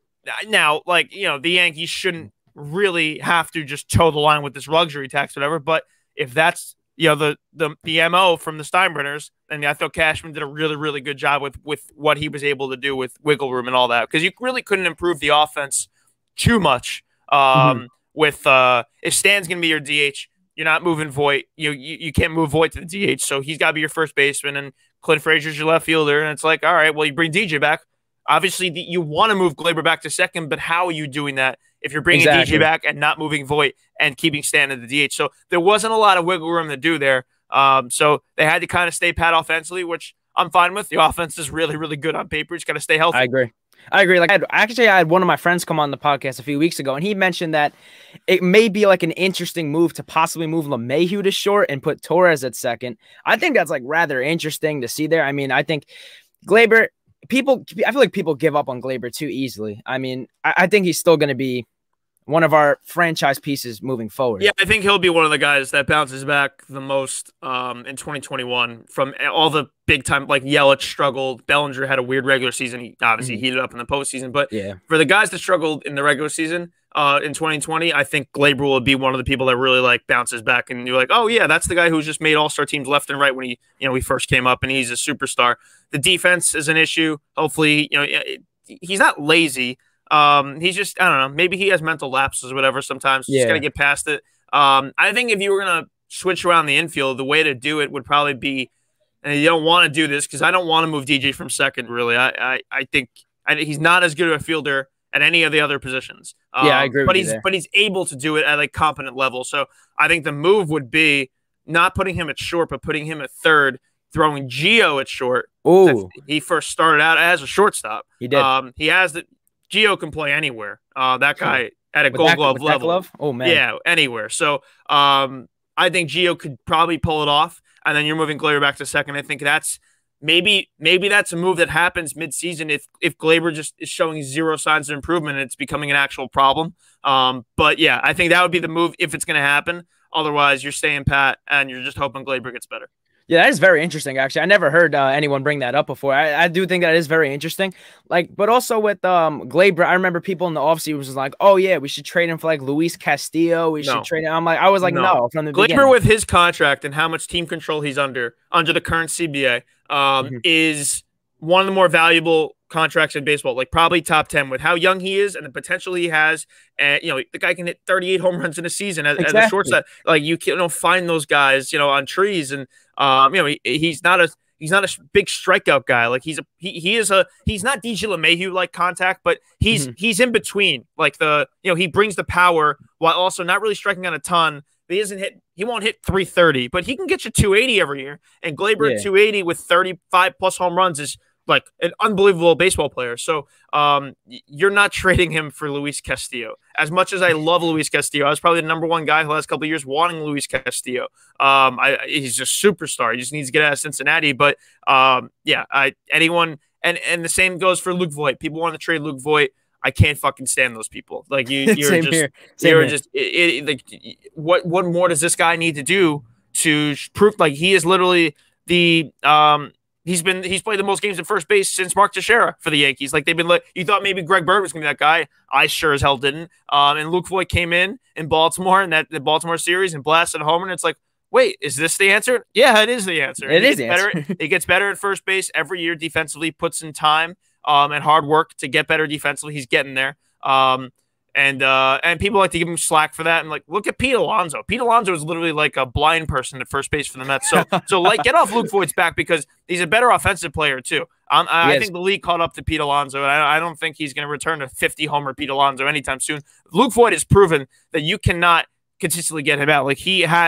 now, like, you know, the Yankees shouldn't really have to just toe the line with this luxury tax, whatever. But if that's, you know, the, the, the M O from the Steinbrenners, and I thought Cashman did a really, really good job with, with what he was able to do with wiggle room and all that, because you really couldn't improve the offense too much. Um, mm-hmm. With uh, if Stan's gonna be your D H, you're not moving Voit. You you, you can't move Voit to the D H, so he's got to be your first baseman, and Clint Frazier's your left fielder. And it's like, all right, well, you bring D J back. Obviously, the, you want to move Glaber back to second, but how are you doing that if you're bringing exactly. D J back and not moving Voit and keeping Stan at the D H? So there wasn't a lot of wiggle room to do there. Um, so they had to kind of stay pat offensively, which I'm fine with. The offense is really, really good on paper. It's got to stay healthy. I agree. I agree. Like, I had, actually, I had one of my friends come on the podcast a few weeks ago, and he mentioned that it may be like an interesting move to possibly move LeMahieu to short and put Torres at second. I think that's like rather interesting to see there. I mean, I think Glaber, people, I feel like people give up on Glaber too easily. I mean, I, I think he's still going to be one of our franchise pieces moving forward. Yeah, I think he'll be one of the guys that bounces back the most um, in twenty twenty-one from all the big time, like Yelich struggled. Bellinger had a weird regular season. He obviously mm-hmm. heated up in the postseason. But yeah. for the guys that struggled in the regular season uh, in twenty twenty, I think Glaber will be one of the people that really like bounces back. And you're like, oh, yeah, that's the guy who's just made all-star teams left and right when he, you know, he first came up, and he's a superstar. The defense is an issue. Hopefully, you know, it, he's not lazy. Um, he's just, I don't know, maybe he has mental lapses or whatever sometimes. Yeah. Just got to get past it. Um, I think if you were going to switch around the infield, the way to do it would probably be, and you don't want to do this because I don't want to move D J from second, really. I I, I think I, he's not as good of a fielder at any of the other positions. Um, yeah, I agree but with he's you there. But he's able to do it at a competent level. So I think the move would be not putting him at short, but putting him at third, throwing Gio at short. Ooh. He first started out as a shortstop. He did. Um, he has the Gio can play anywhere. Uh, that guy at a with Gold that, Glove level. Glove? Oh man, yeah, anywhere. So um, I think Gio could probably pull it off, and then you're moving Glaber back to second. I think that's maybe maybe that's a move that happens mid-season if if Glaber just is showing zero signs of improvement and it's becoming an actual problem. Um, but yeah, I think that would be the move if it's going to happen. Otherwise, you're staying pat and you're just hoping Glaber gets better. Yeah, that is very interesting, actually. I never heard uh, anyone bring that up before. I, I do think that is very interesting. Like, but also with um, Glaber, I remember people in the offseason was like, oh, yeah, we should trade him for, like, Luis Castillo. We no. should trade him. I'm like, I was like, no, no from the Glaber beginning. with his contract and how much team control he's under, under the current C B A, um, mm-hmm. is one of the more valuable contracts in baseball, like probably top ten with how young he is and the potential he has. And, you know, the guy can hit thirty-eight home runs in a season as, exactly. as a shortstop. Like, you can't you know, find those guys, you know, on trees. And, um, you know, he, he's not a, he's not a big strikeout guy. Like he's a, he, he is a, he's not D J LeMahieu like contact, but he's, mm-hmm. he's in between. Like the, you know, he brings the power while also not really striking on a ton. He doesn't hit, he won't hit three thirty, but he can get you two eighty every year. And Glaber yeah. at two eighty with thirty-five plus home runs is like an unbelievable baseball player. So um, you're not trading him for Luis Castillo. As much as I love Luis Castillo, I was probably the number one guy the last couple of years wanting Luis Castillo. Um, I, he's just a superstar. He just needs to get out of Cincinnati. But um, yeah, I, anyone, and, and the same goes for Luke Voit. People want to trade Luke Voit. I can't fucking stand those people. Like you, you're Same just, here. Same you're here. just, it, it, like, what, what more does this guy need to do to prove? Like he is literally the, um, he's been, he's played the most games at first base since Mark Teixeira for the Yankees. Like they've been, like, you thought maybe Greg Bird was gonna be that guy. I sure as hell didn't. Um, and Luke Voit came in in Baltimore in that the Baltimore series and blasted home, and it's like, wait, is this the answer? Yeah, it is the answer. It he is the better, answer. He gets better at first base every year defensively, puts in time um, and hard work to get better defensively. He's getting there. Um, and uh, and people like to give him slack for that. And like, look at Pete Alonso. Pete Alonso is literally like a blind person at first base for the Mets. So so like, get off Luke Voigt's back because he's a better offensive player too. Um, I, I think the league caught up to Pete Alonso, and I, I don't think he's going to return to fifty homer Pete Alonso anytime soon. Luke Voigt has proven that you cannot consistently get him out. Like he has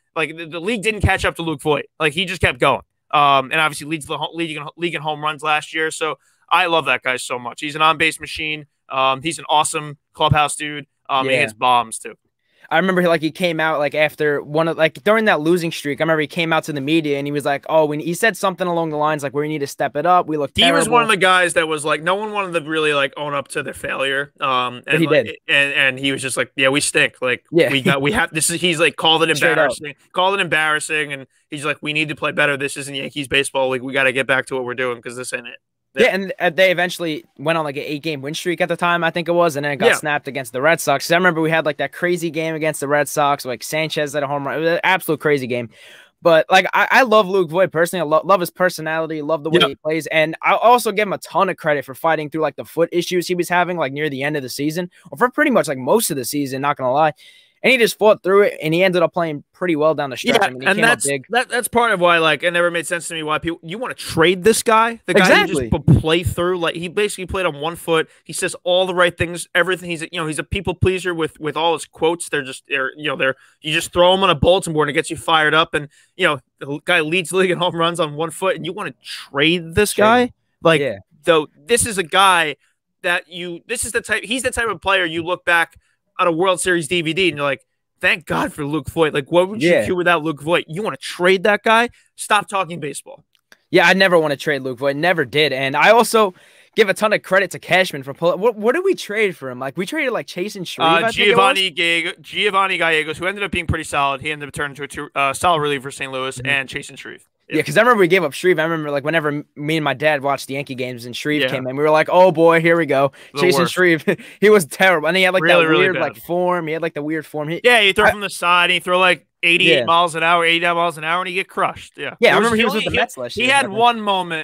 like the, the league didn't catch up to Luke Voit. Like he just kept going. Um, and obviously leads the league in, league in home runs last year. So I love that guy so much. He's an on-base machine. Um, he's an awesome clubhouse dude. Um, yeah. He hits bombs too. I remember like he came out like after one of like during that losing streak. I remember he came out to the media and he was like, "Oh, when he said something along the lines like we need to step it up. We look." He terrible. was one of the guys that was like, no one wanted to really like own up to their failure. Um, and but he like, did, and and he was just like, "Yeah, we stink. Like, yeah. we got we have this is." He's like called it embarrassing, called it embarrassing, and he's like, "We need to play better. This isn't Yankees baseball. Like, we got to get back to what we're doing because this ain't it." Yeah. yeah, and uh, they eventually went on like an eight-game win streak at the time, I think it was, and then it got yeah. snapped against the Red Sox. I remember we had like that crazy game against the Red Sox, like Sanchez at a home run. It was an absolute crazy game. But like I, I love Luke Voit personally. I lo- love his personality, love the way yeah. he plays, and I also give him a ton of credit for fighting through like the foot issues he was having like near the end of the season, or for pretty much like most of the season. Not gonna lie. And he just fought through it, and he ended up playing pretty well down the stretch. Yeah, I mean, he and came that's up big. That, that's part of why, like, it never made sense to me why people you want to trade this guy, the guy exactly. who just play through. Like, he basically played on one foot. He says all the right things, everything. He's, you know, he's a people pleaser with with all his quotes. They're just, they're, you know, they're you just throw him on a bulletin board and it gets you fired up. And you know, the guy leads the league in home runs on one foot, and you want to trade this trade. guy, like, yeah. though this is a guy that you, this is the type, he's the type of player you look back on a World Series D V D and you're like, thank God for Luke Voit. Like, what would yeah. you do without Luke Voit? You want to trade that guy? Stop talking baseball. Yeah, I never want to trade Luke Voit. Never did. And I also give a ton of credit to Cashman for pulling. What, what did we trade for him? Like, we traded like Chase and Shreve. Uh, Giovanni, Gallegos, Giovanni Gallegos, who ended up being pretty solid. He ended up turning into a two, uh, solid reliever for Saint Louis, mm-hmm. and Chase and Shreve. Yeah, because I remember we gave up Shreve. I remember like whenever me and my dad watched the Yankee games and Shreve yeah. came in, we were like, "Oh boy, here we go." The Jason worst. Shreve, he was terrible, and he had like really, that really weird bad. like form. He had like the weird form. He, yeah, he throw I, from the side. And he throw like eighty-eight yeah. miles an hour, eighty-nine miles an hour, and he get crushed. Yeah, yeah. I was, remember he was only, with the he, Mets last year. He had one moment.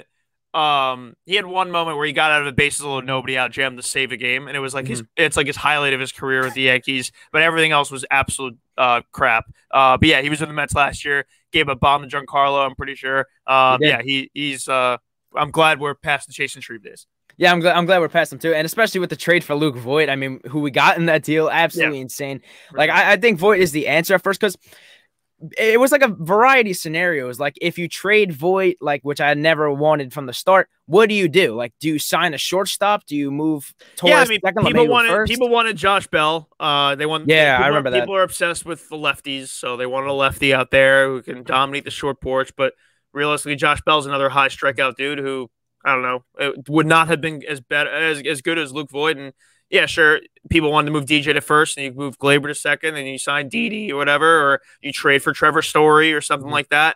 Um, he had one moment where he got out of the bases a little nobody out jammed to save a game, and it was like mm-hmm. his. It's like his highlight of his career with the Yankees. But everything else was absolute uh crap. Uh, but yeah, he was with the Mets last year. Gave a bomb to Giancarlo, I'm pretty sure. Um, he yeah, he he's. Uh, I'm glad we're past the Chase and Shreve days. Yeah, I'm glad. I'm glad we're past him too, and especially with the trade for Luke Voit. I mean, who we got in that deal, absolutely yeah. insane. Like, I, I think Voit is the answer at first because it was like a variety of scenarios. Like, if you trade Voit, like which I never wanted from the start, what do you do? Like, do you sign a shortstop? Do you move Torres yeah, I mean, second? People wanted first? people wanted Josh Bell. Uh, they want yeah, people, I remember people that. People are obsessed with the lefties, so they wanted a lefty out there who can dominate the short porch. But realistically, Josh Bell's another high strikeout dude who I don't know it would not have been as bad as as good as Luke Voit. And yeah, sure, people wanted to move D J to first, and you move Glaber to second, and you sign Didi or whatever, or you trade for Trevor Story or something mm-hmm. like that.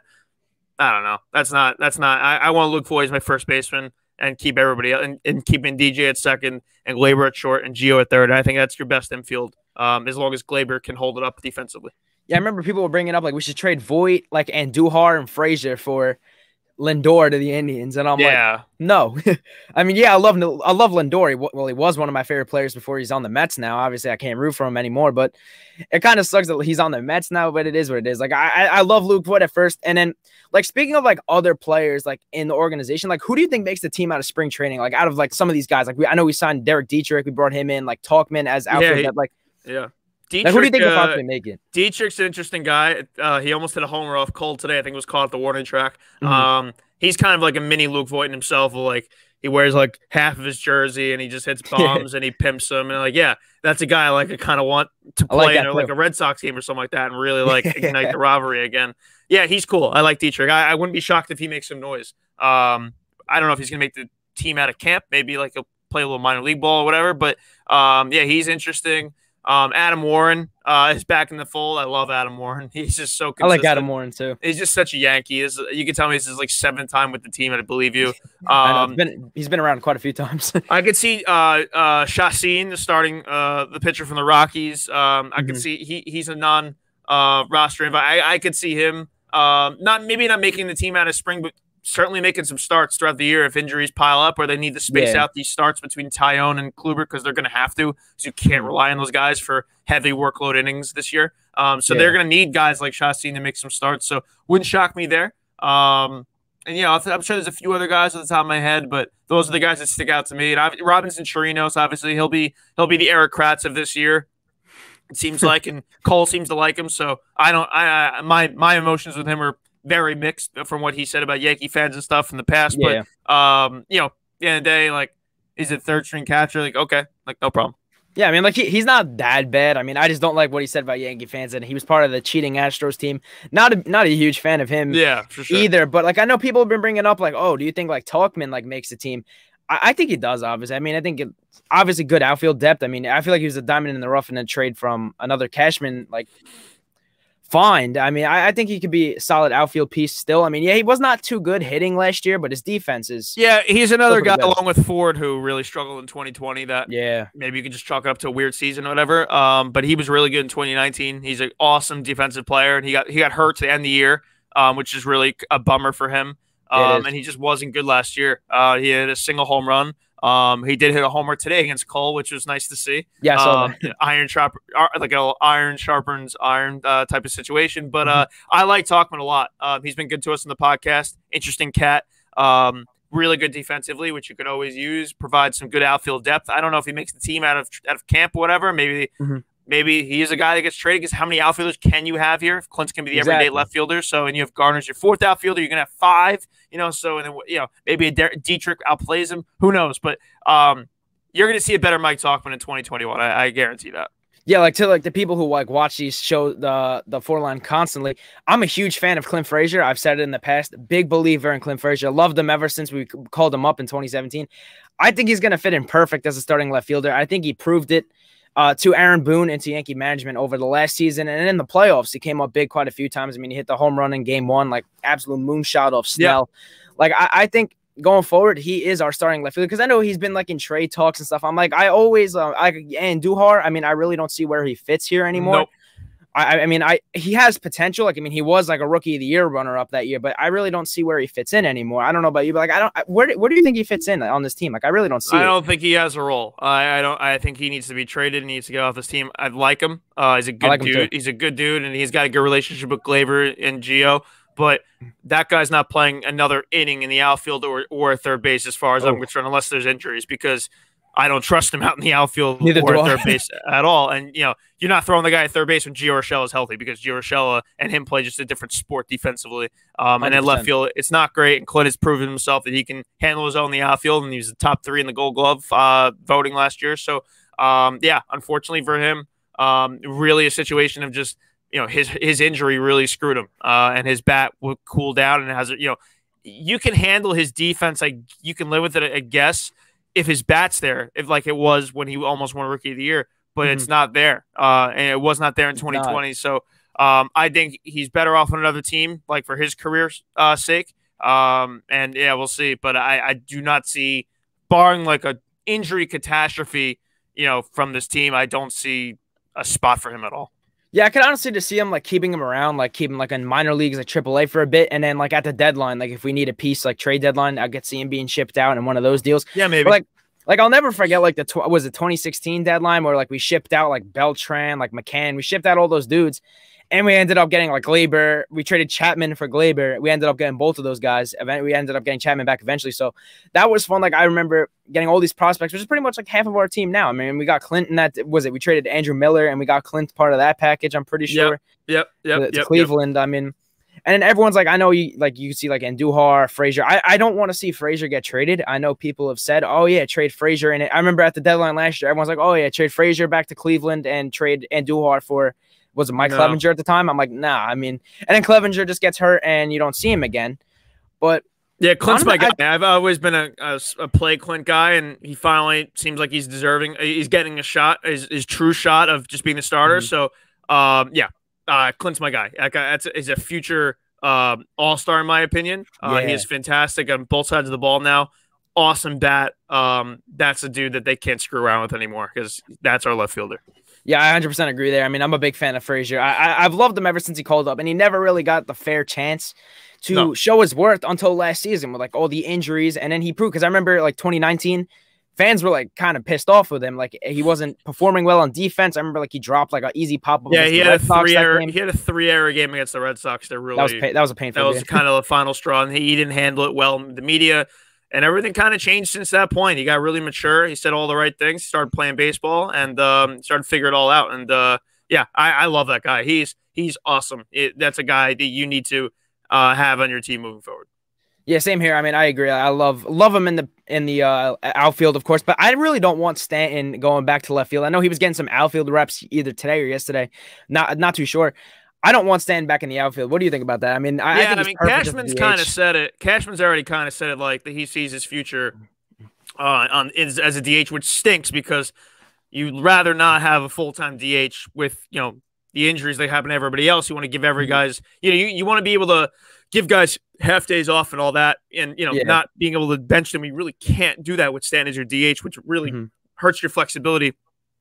I don't know. That's not. That's not. I, I want Luke Voit as my first baseman and keep everybody and, and keeping D J at second and Glaber at short and Gio at third. And I think that's your best infield, um, as long as Glaber can hold it up defensively. Yeah, I remember people were bringing up like we should trade Voit, like Andujar and Frazier for Lindor to the Indians, and I'm yeah. like, no. I mean, yeah, I love I love Lindor. He, well, he was one of my favorite players before he's on the Mets now. Obviously, I can't root for him anymore, but it kind of sucks that he's on the Mets now. But it is what it is. Like I, I love Luke Voit at first, and then like speaking of like other players like in the organization, like who do you think makes the team out of spring training? Like out of like some of these guys, like we I know we signed Derek Dietrich, we brought him in, like Talkman as outfield. Yeah, he, like yeah. Dietrich, like, who do you think uh, will possibly make it? Dietrich's an interesting guy. Uh, he almost hit a homer off cold today. I think it was caught at the warning track. Mm-hmm. Um, he's kind of like a mini Luke Voit in himself. Like he wears like half of his jersey and he just hits bombs and he pimps them. And like, yeah, that's a guy I like I kind of want to play like in a, like a Red Sox game or something like that and really like ignite the rivalry again. Yeah, he's cool. I like Dietrich. I, I wouldn't be shocked if he makes some noise. Um, I don't know if he's gonna make the team out of camp. Maybe like he'll play a little minor league ball or whatever. But um, yeah, he's interesting. Um, Adam Warren uh, is back in the fold. I love Adam Warren. He's just so consistent. I like Adam Warren too. He's just such a Yankee. This, you can tell me this is like seventh time with the team, and I believe you. Um, I know, been, he's been around quite a few times. I could see uh, uh, Chacin, the starting uh, the pitcher from the Rockies. Um, I mm-hmm. could see he he's a non uh, roster invite. I, I could see him um, not maybe not making the team out of spring, but certainly making some starts throughout the year if injuries pile up or they need to space yeah. out these starts between Tyone and Kluber because they're going to have to. So you can't rely on those guys for heavy workload innings this year. Um, so yeah. they're going to need guys like Chacin to make some starts. So wouldn't shock me there. Um, and, you know, I'm sure there's a few other guys at the top of my head, but those are the guys that stick out to me. And I've, Robinson Chirinos, obviously, he'll be he'll be the Eric Kratz of this year. it seems like, and Cole seems to like him. So I don't. I, I my my emotions with him are very mixed from what he said about Yankee fans and stuff in the past. Yeah. But um, you know, at the end of the day, like, is it third string catcher? Like, okay, like no problem. Yeah, I mean, like, he, he's not that bad. I mean, I just don't like what he said about Yankee fans, and he was part of the cheating Astros team. Not a, not a huge fan of him yeah, for sure. either, but, like, I know people have been bringing up, like, oh, do you think, like, Talkman, like, makes the team? I, I think he does, obviously. I mean, I think it's obviously good outfield depth. I mean, I feel like he was a diamond in the rough in a trade from another Cashman, like, fine. I mean, I, I think he could be a solid outfield piece still. I mean, yeah, he was not too good hitting last year, but his defense is. Yeah, he's another guy along with Ford who really struggled in twenty twenty. That yeah, maybe you could just chalk it up to a weird season or whatever. Um, but he was really good in twenty nineteen. He's an awesome defensive player, and he got he got hurt to end the year, um, which is really a bummer for him. Um, and he just wasn't good last year. Uh, he had a single home run. Um, he did hit a homer today against Cole, which was nice to see. Yeah, um, iron sharp, like a iron sharpens iron uh, type of situation. But uh, mm-hmm. I like Talkman a lot. Um, he's been good to us in the podcast. Interesting cat. Um, really good defensively, which you could always use. Provide some good outfield depth. I don't know if he makes the team out of out of camp or whatever. Maybe mm-hmm. maybe he is a guy that gets traded. Because how many outfielders can you have here? If Clint's can be the exactly. everyday left fielder, so and you have Garner's your fourth outfielder, you're gonna have five. You know, so and then you know maybe a De- Dietrich outplays him. Who knows? But um, you're gonna see a better Mike Talkman in twenty twenty-one. I, I guarantee that. Yeah, like to like the people who like watch these shows, the the four line constantly. I'm a huge fan of Clint Frazier. I've said it in the past. Big believer in Clint Frazier. Loved him ever since we called him up in twenty seventeen. I think he's gonna fit in perfect as a starting left fielder. I think he proved it uh, to Aaron Boone and to Yankee management over the last season, and in the playoffs, he came up big quite a few times. I mean, he hit the home run in Game One, like absolute moonshot off Snell. Yeah. Like I, I think. Going forward, he is our starting left fielder because I know he's been like in trade talks and stuff. I'm like, I always, uh, I and Duhar. I mean, I really don't see where he fits here anymore. Nope. I, I mean, I he has potential. Like, I mean, he was like a rookie of the year runner up that year, but I really don't see where he fits in anymore. I don't know about you, but like, I don't. Where where do you think he fits in on this team? Like, I really don't see. I it. don't think he has a role. I, I don't. I think he needs to be traded. He needs to get off this team. I like him. Uh, he's a good like dude. He's a good dude, and he's got a good relationship with Glaber and Gio. But that guy's not playing another inning in the outfield or, or third base as far as oh. I'm concerned, unless there's injuries, because I don't trust him out in the outfield Neither or do at I. third base at all. And, you know, you're not throwing the guy at third base when Gio Urshela is healthy because Gio Urshela and him play just a different sport defensively. Um, and at left field, it's not great. And Clint has proven himself that he can handle his own in the outfield, and he was the top three in the Gold Glove uh, voting last year. So, um, yeah, unfortunately for him, um, really a situation of just – you know, his his injury really screwed him, uh, and his bat will cool down. And it has, you know, you can handle his defense. Like you can live with it, I guess, if his bat's there, if like it was when he almost won Rookie of the Year, but mm-hmm. it's not there, uh, and it was not there in twenty twenty. So um, I think he's better off on another team, like for his career's uh, sake. Um, and yeah, we'll see. But I, I do not see, barring like a injury catastrophe, you know, from this team, I don't see a spot for him at all. Yeah, I could honestly just see him like keeping him around, like keeping like in minor leagues, like triple A for a bit, and then like at the deadline, like if we need a piece, like trade deadline, I could see him being shipped out in one of those deals. Yeah, maybe. But, like, like I'll never forget like the tw- was it twenty sixteen deadline where like we shipped out like Beltran, like McCann, we shipped out all those dudes, and we ended up getting like Glaber. We traded Chapman for Glaber. We ended up getting both of those guys. Event we ended up getting Chapman back eventually. So that was fun. Like I remember getting all these prospects, which is pretty much like half of our team now. I mean, we got Clinton. That was it. We traded Andrew Miller, and we got Clint part of that package. I'm pretty sure. Yep. Yep. To, yep, to yep Cleveland. Yep. I mean, and then everyone's like, I know you like you see like Andujar, Frazier. I, I don't want to see Frazier get traded. I know people have said, oh yeah, trade Frazier. And I remember at the deadline last year, everyone's like, oh yeah, trade Frazier back to Cleveland and trade Andujar for. Was it Mike no. Clevenger at the time? I'm like, nah, I mean, and then Clevenger just gets hurt and you don't see him again. But yeah, Clint's my guy. I, I've always been a, a, a play Clint guy, and he finally seems like he's deserving. He's getting a shot, his, his true shot of just being the starter. Mm-hmm. So, um, yeah, uh, Clint's my guy. That guy that's a, is a future um, all-star, in my opinion. Uh, yeah. He is fantastic on both sides of the ball now. Awesome bat. Um, that's a dude that they can't screw around with anymore because that's our left fielder. Yeah, I one hundred percent agree there. I mean, I'm a big fan of Frazier. I, I, I've loved him ever since he called up, and he never really got the fair chance to no. show his worth until last season with, like, all the injuries, and then he proved, because I remember, like, twenty nineteen, fans were, like, kind of pissed off with him. Like, he wasn't performing well on defense. I remember, like, he dropped, like, an easy pop-up. Yeah, he had, a three error, he had a three-error game against the Red Sox. That really, that was, pa- that was a painful That was kind of the final straw, and he didn't handle it well in the media. And everything kind of changed since that point. He got really mature. He said all the right things. He started playing baseball and um, started to figure it all out. And, uh, yeah, I, I love that guy. He's he's awesome. It, that's a guy that you need to uh, have on your team moving forward. Yeah, same here. I mean, I agree. I love love him in the in the uh, outfield, of course, but I really don't want Stanton going back to left field. I know he was getting some outfield reps either today or yesterday. Not not too sure. I don't want Stanton back in the outfield. What do you think about that? I mean, I, yeah, I, think I mean, Cashman's Cashman's kind of said it. Cashman's already kind of said it like that he sees his future uh, on as, as a D H, which stinks because you'd rather not have a full time D H with you know the injuries that happen to everybody else. You want to give every guys, you know, you, you want to be able to give guys half days off and all that, and you know, yeah. not being able to bench them. You really can't do that with Stanton as your D H, which really mm-hmm. hurts your flexibility.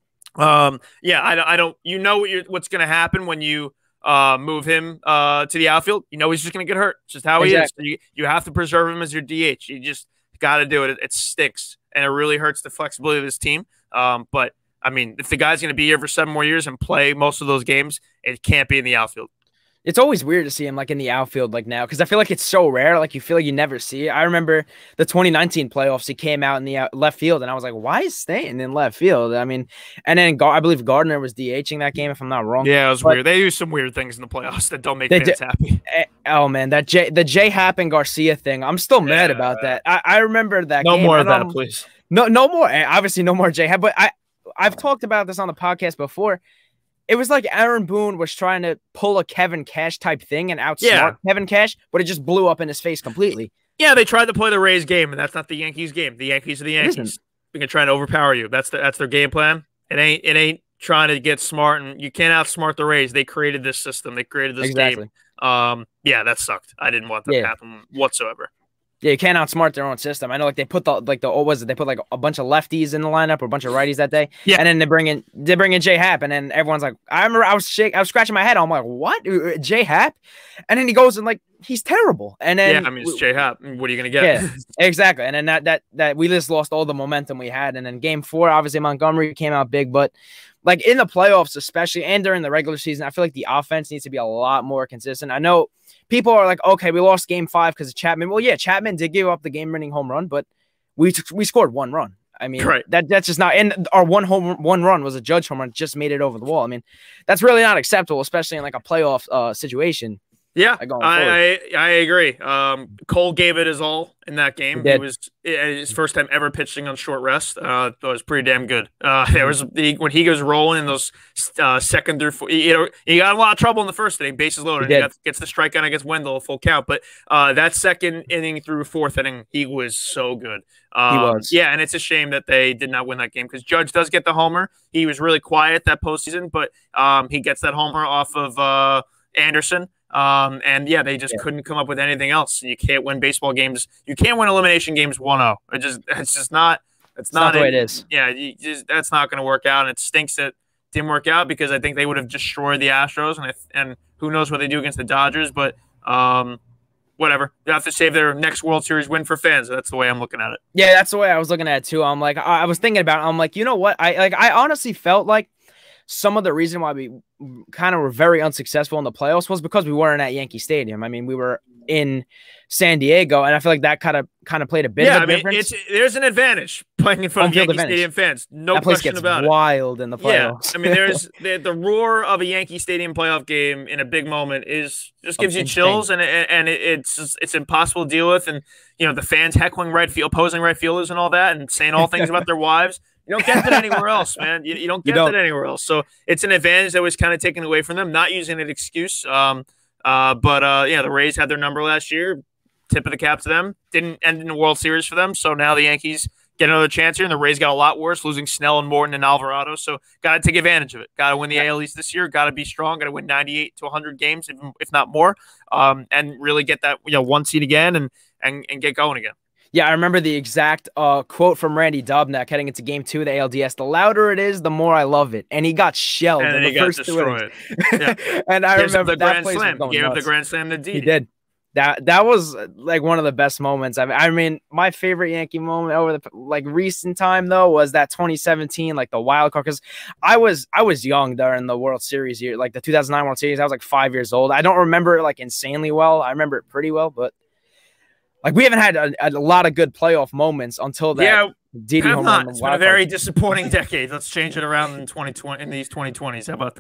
Um, yeah, I, I don't. You know what you're, what's going to happen when you uh, move him uh, to the outfield. You know he's just going to get hurt. It's just how exactly. he is. You, you have to preserve him as your D H. You just got to do it. it. It stinks, and it really hurts the flexibility of this team. Um, but I mean, if the guy's going to be here for seven more years and play most of those games, it can't be in the outfield. It's always weird to see him like in the outfield like now because I feel like it's so rare. Like you feel like you never see it. I remember the twenty nineteen playoffs. He came out in the out left field, and I was like, "Why is Stanton in left field?" I mean, and then I believe Gardner was DHing that game, if I'm not wrong. Yeah, it was but weird. They do some weird things in the playoffs that don't make fans happy. Oh man, that J the J Happ and Garcia thing. I'm still mad yeah. about that. I, I remember that. No game, more of that, please. No, no more. Obviously, no more J Happ. But I I've talked about this on the podcast before. It was like Aaron Boone was trying to pull a Kevin Cash type thing and outsmart yeah. Kevin Cash, but it just blew up in his face completely. Yeah, they tried to play the Rays game, and that's not the Yankees game. The Yankees are the Yankees. They're gonna try to overpower you. That's the, that's their game plan. It ain't it ain't trying to get smart, and you can't outsmart the Rays. They created this system. They created this exactly. game. Um, yeah, that sucked. I didn't want that yeah. to happen whatsoever. Yeah, you can't outsmart their own system. I know, like they put the like the what was it? They put like a bunch of lefties in the lineup or a bunch of righties that day. Yeah, and then they bring in they bring in J Happ, and then everyone's like, I remember I was shake, I was scratching my head. I'm like, what, J Happ? And then he goes and like he's terrible. And then yeah, I mean it's J Happ. What are you gonna get? Yeah, exactly. And then that that that we just lost all the momentum we had. And then game four, obviously Montgomery came out big, but like in the playoffs, especially and during the regular season, I feel like the offense needs to be a lot more consistent. I know. People are like, okay, we lost game five because of Chapman. Well, yeah, Chapman did give up the game-winning home run, but we we scored one run. I mean, right. that that's just not – and our one home one run was a Judge home run, just made it over the wall. I mean, that's really not acceptable, especially in like a playoff uh, situation. Yeah, I, I I agree. Um, Cole gave it his all in that game. He, he was his first time ever pitching on short rest. Uh, it was pretty damn good. Uh, there was the, when he goes rolling in those uh, second through four, you know, he got a lot of trouble in the first inning, bases loaded. He, he got, gets the strikeout against Wendell, a full count. But uh, that second inning through fourth inning, he was so good. Um, he was. Yeah, and it's a shame that they did not win that game because Judge does get the homer. He was really quiet that postseason, but um, he gets that homer off of uh, Anderson. Um, and yeah, they just yeah. couldn't come up with anything else. You can't win baseball games. You can't win elimination games one oh. It just, it's just not, it's, it's not, not the way it is. Yeah. You just, that's not going to work out. And it stinks that it didn't work out because I think they would have destroyed the Astros and, if, and who knows what they do against the Dodgers, but, um, whatever. They have to save their next World Series win for fans. That's the way I'm looking at it. Yeah. That's the way I was looking at it too. I'm like, I, I was thinking about it. I'm like, you know what? I like, I honestly felt like some of the reason why we kind of were very unsuccessful in the playoffs was because we weren't at Yankee Stadium. I mean, we were in San Diego, and I feel like that kind of kind of played a bit yeah, of a I mean, difference. It's, there's an advantage playing in front Home of Yankee advantage. Stadium fans. No that place question gets about wild it. in the playoffs. Yeah, I mean, there's the, the roar of a Yankee Stadium playoff game in a big moment is just gives you chills, and and it, it's just, it's impossible to deal with. And you know, the fans heckling right field, opposing right fielders, and all that, and saying all things about their wives. You don't get that anywhere else, man. You, you don't get you don't. that anywhere else. So it's an advantage that was kind of taken away from them, not using an excuse. Um, uh, but uh, yeah, the Rays had their number last year. Tip of the cap to them. Didn't end in the World Series for them. So now the Yankees get another chance here, and the Rays got a lot worse, losing Snell and Morton and Alvarado. So got to take advantage of it. Got to win the A L East this year. Got to be strong. Got to win ninety-eight to one hundred games, if, if not more, um, and really get that you know one seed again and and and get going again. Yeah, I remember the exact uh, quote from Randy Dobnak heading into game two of the A L D S. The louder it is, the more I love it. And he got shelled and in the the first two innings. Yeah. And I remember the that grand slam. He gave up the grand slam to D. He did. That that was like one of the best moments. I mean, I mean, my favorite Yankee moment over the like recent time though was that twenty seventeen, like the wild card. Because I was I was young during the World Series year, like the two thousand nine World Series. I was like five years old. I don't remember it like insanely well. I remember it pretty well, but. Like, we haven't had a, a lot of good playoff moments until that. Yeah, Didi home run. It's been a very disappointing decade. Let's change it around in twenty twenty in these twenty twenties. How about that?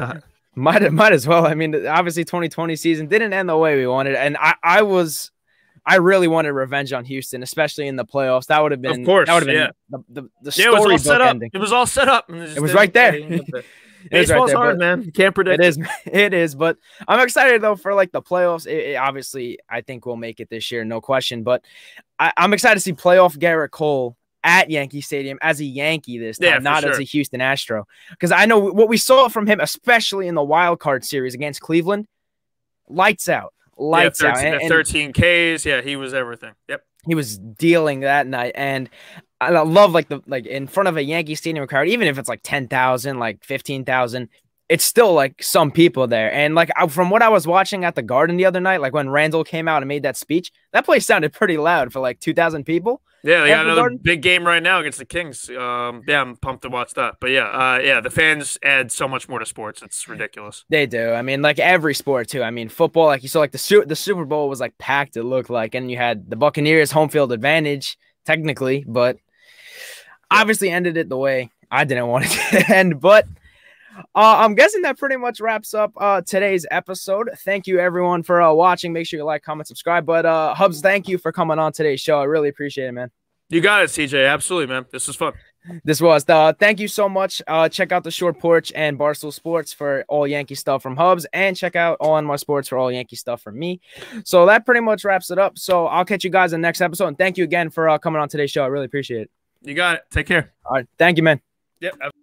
Might might as well. I mean, obviously, twenty twenty season didn't end the way we wanted, and I I was. I really wanted revenge on Houston, especially in the playoffs. That would have been, of course, that would have yeah. been the, the, the yeah, it was all set up. ending. It was all set up. It, it was right there. Baseball's hard, man. You can't predict it. It is. It is. But I'm excited, though, for like the playoffs. It, it obviously, I think we'll make it this year, no question. But I, I'm excited to see playoff Garrett Cole at Yankee Stadium as a Yankee this time, yeah, not sure. as a Houston Astro. Because I know what we saw from him, especially in the wild card series against Cleveland, lights out. Lights yeah, out. And, thirteen Ks. Yeah, he was everything. Yep. He was dealing that night. And I love like the like in front of a Yankee Stadium crowd, even if it's like ten thousand, like fifteen thousand, it's still like some people there. And like I, from what I was watching at the Garden the other night, like when Randall came out and made that speech, that place sounded pretty loud for like two thousand people. Yeah, they got another Garden. big game right now against the Kings. Um, yeah, I'm pumped to watch that. But yeah, uh, yeah, the fans add so much more to sports. It's ridiculous. They do. I mean, like every sport too. I mean, football, like you saw, like the su- the Super Bowl was like packed. It looked like, and you had the Buccaneers home field advantage technically, but obviously ended it the way I didn't want it to end. But uh, I'm guessing that pretty much wraps up uh, today's episode. Thank you, everyone, for uh, watching. Make sure you like, comment, subscribe. But uh, Hubs, thank you for coming on today's show. I really appreciate it, man. You got it, C J. Absolutely, man. This was fun. This was. Uh, thank you so much. Uh, check out the Short Porch and Barstool Sports for all Yankee stuff from Hubs, and check out All in My Sports for all Yankee stuff from me. So that pretty much wraps it up. So I'll catch you guys in the next episode. And thank you again for uh, coming on today's show. I really appreciate it. You got it. Take care. All right. Thank you, man. Yep.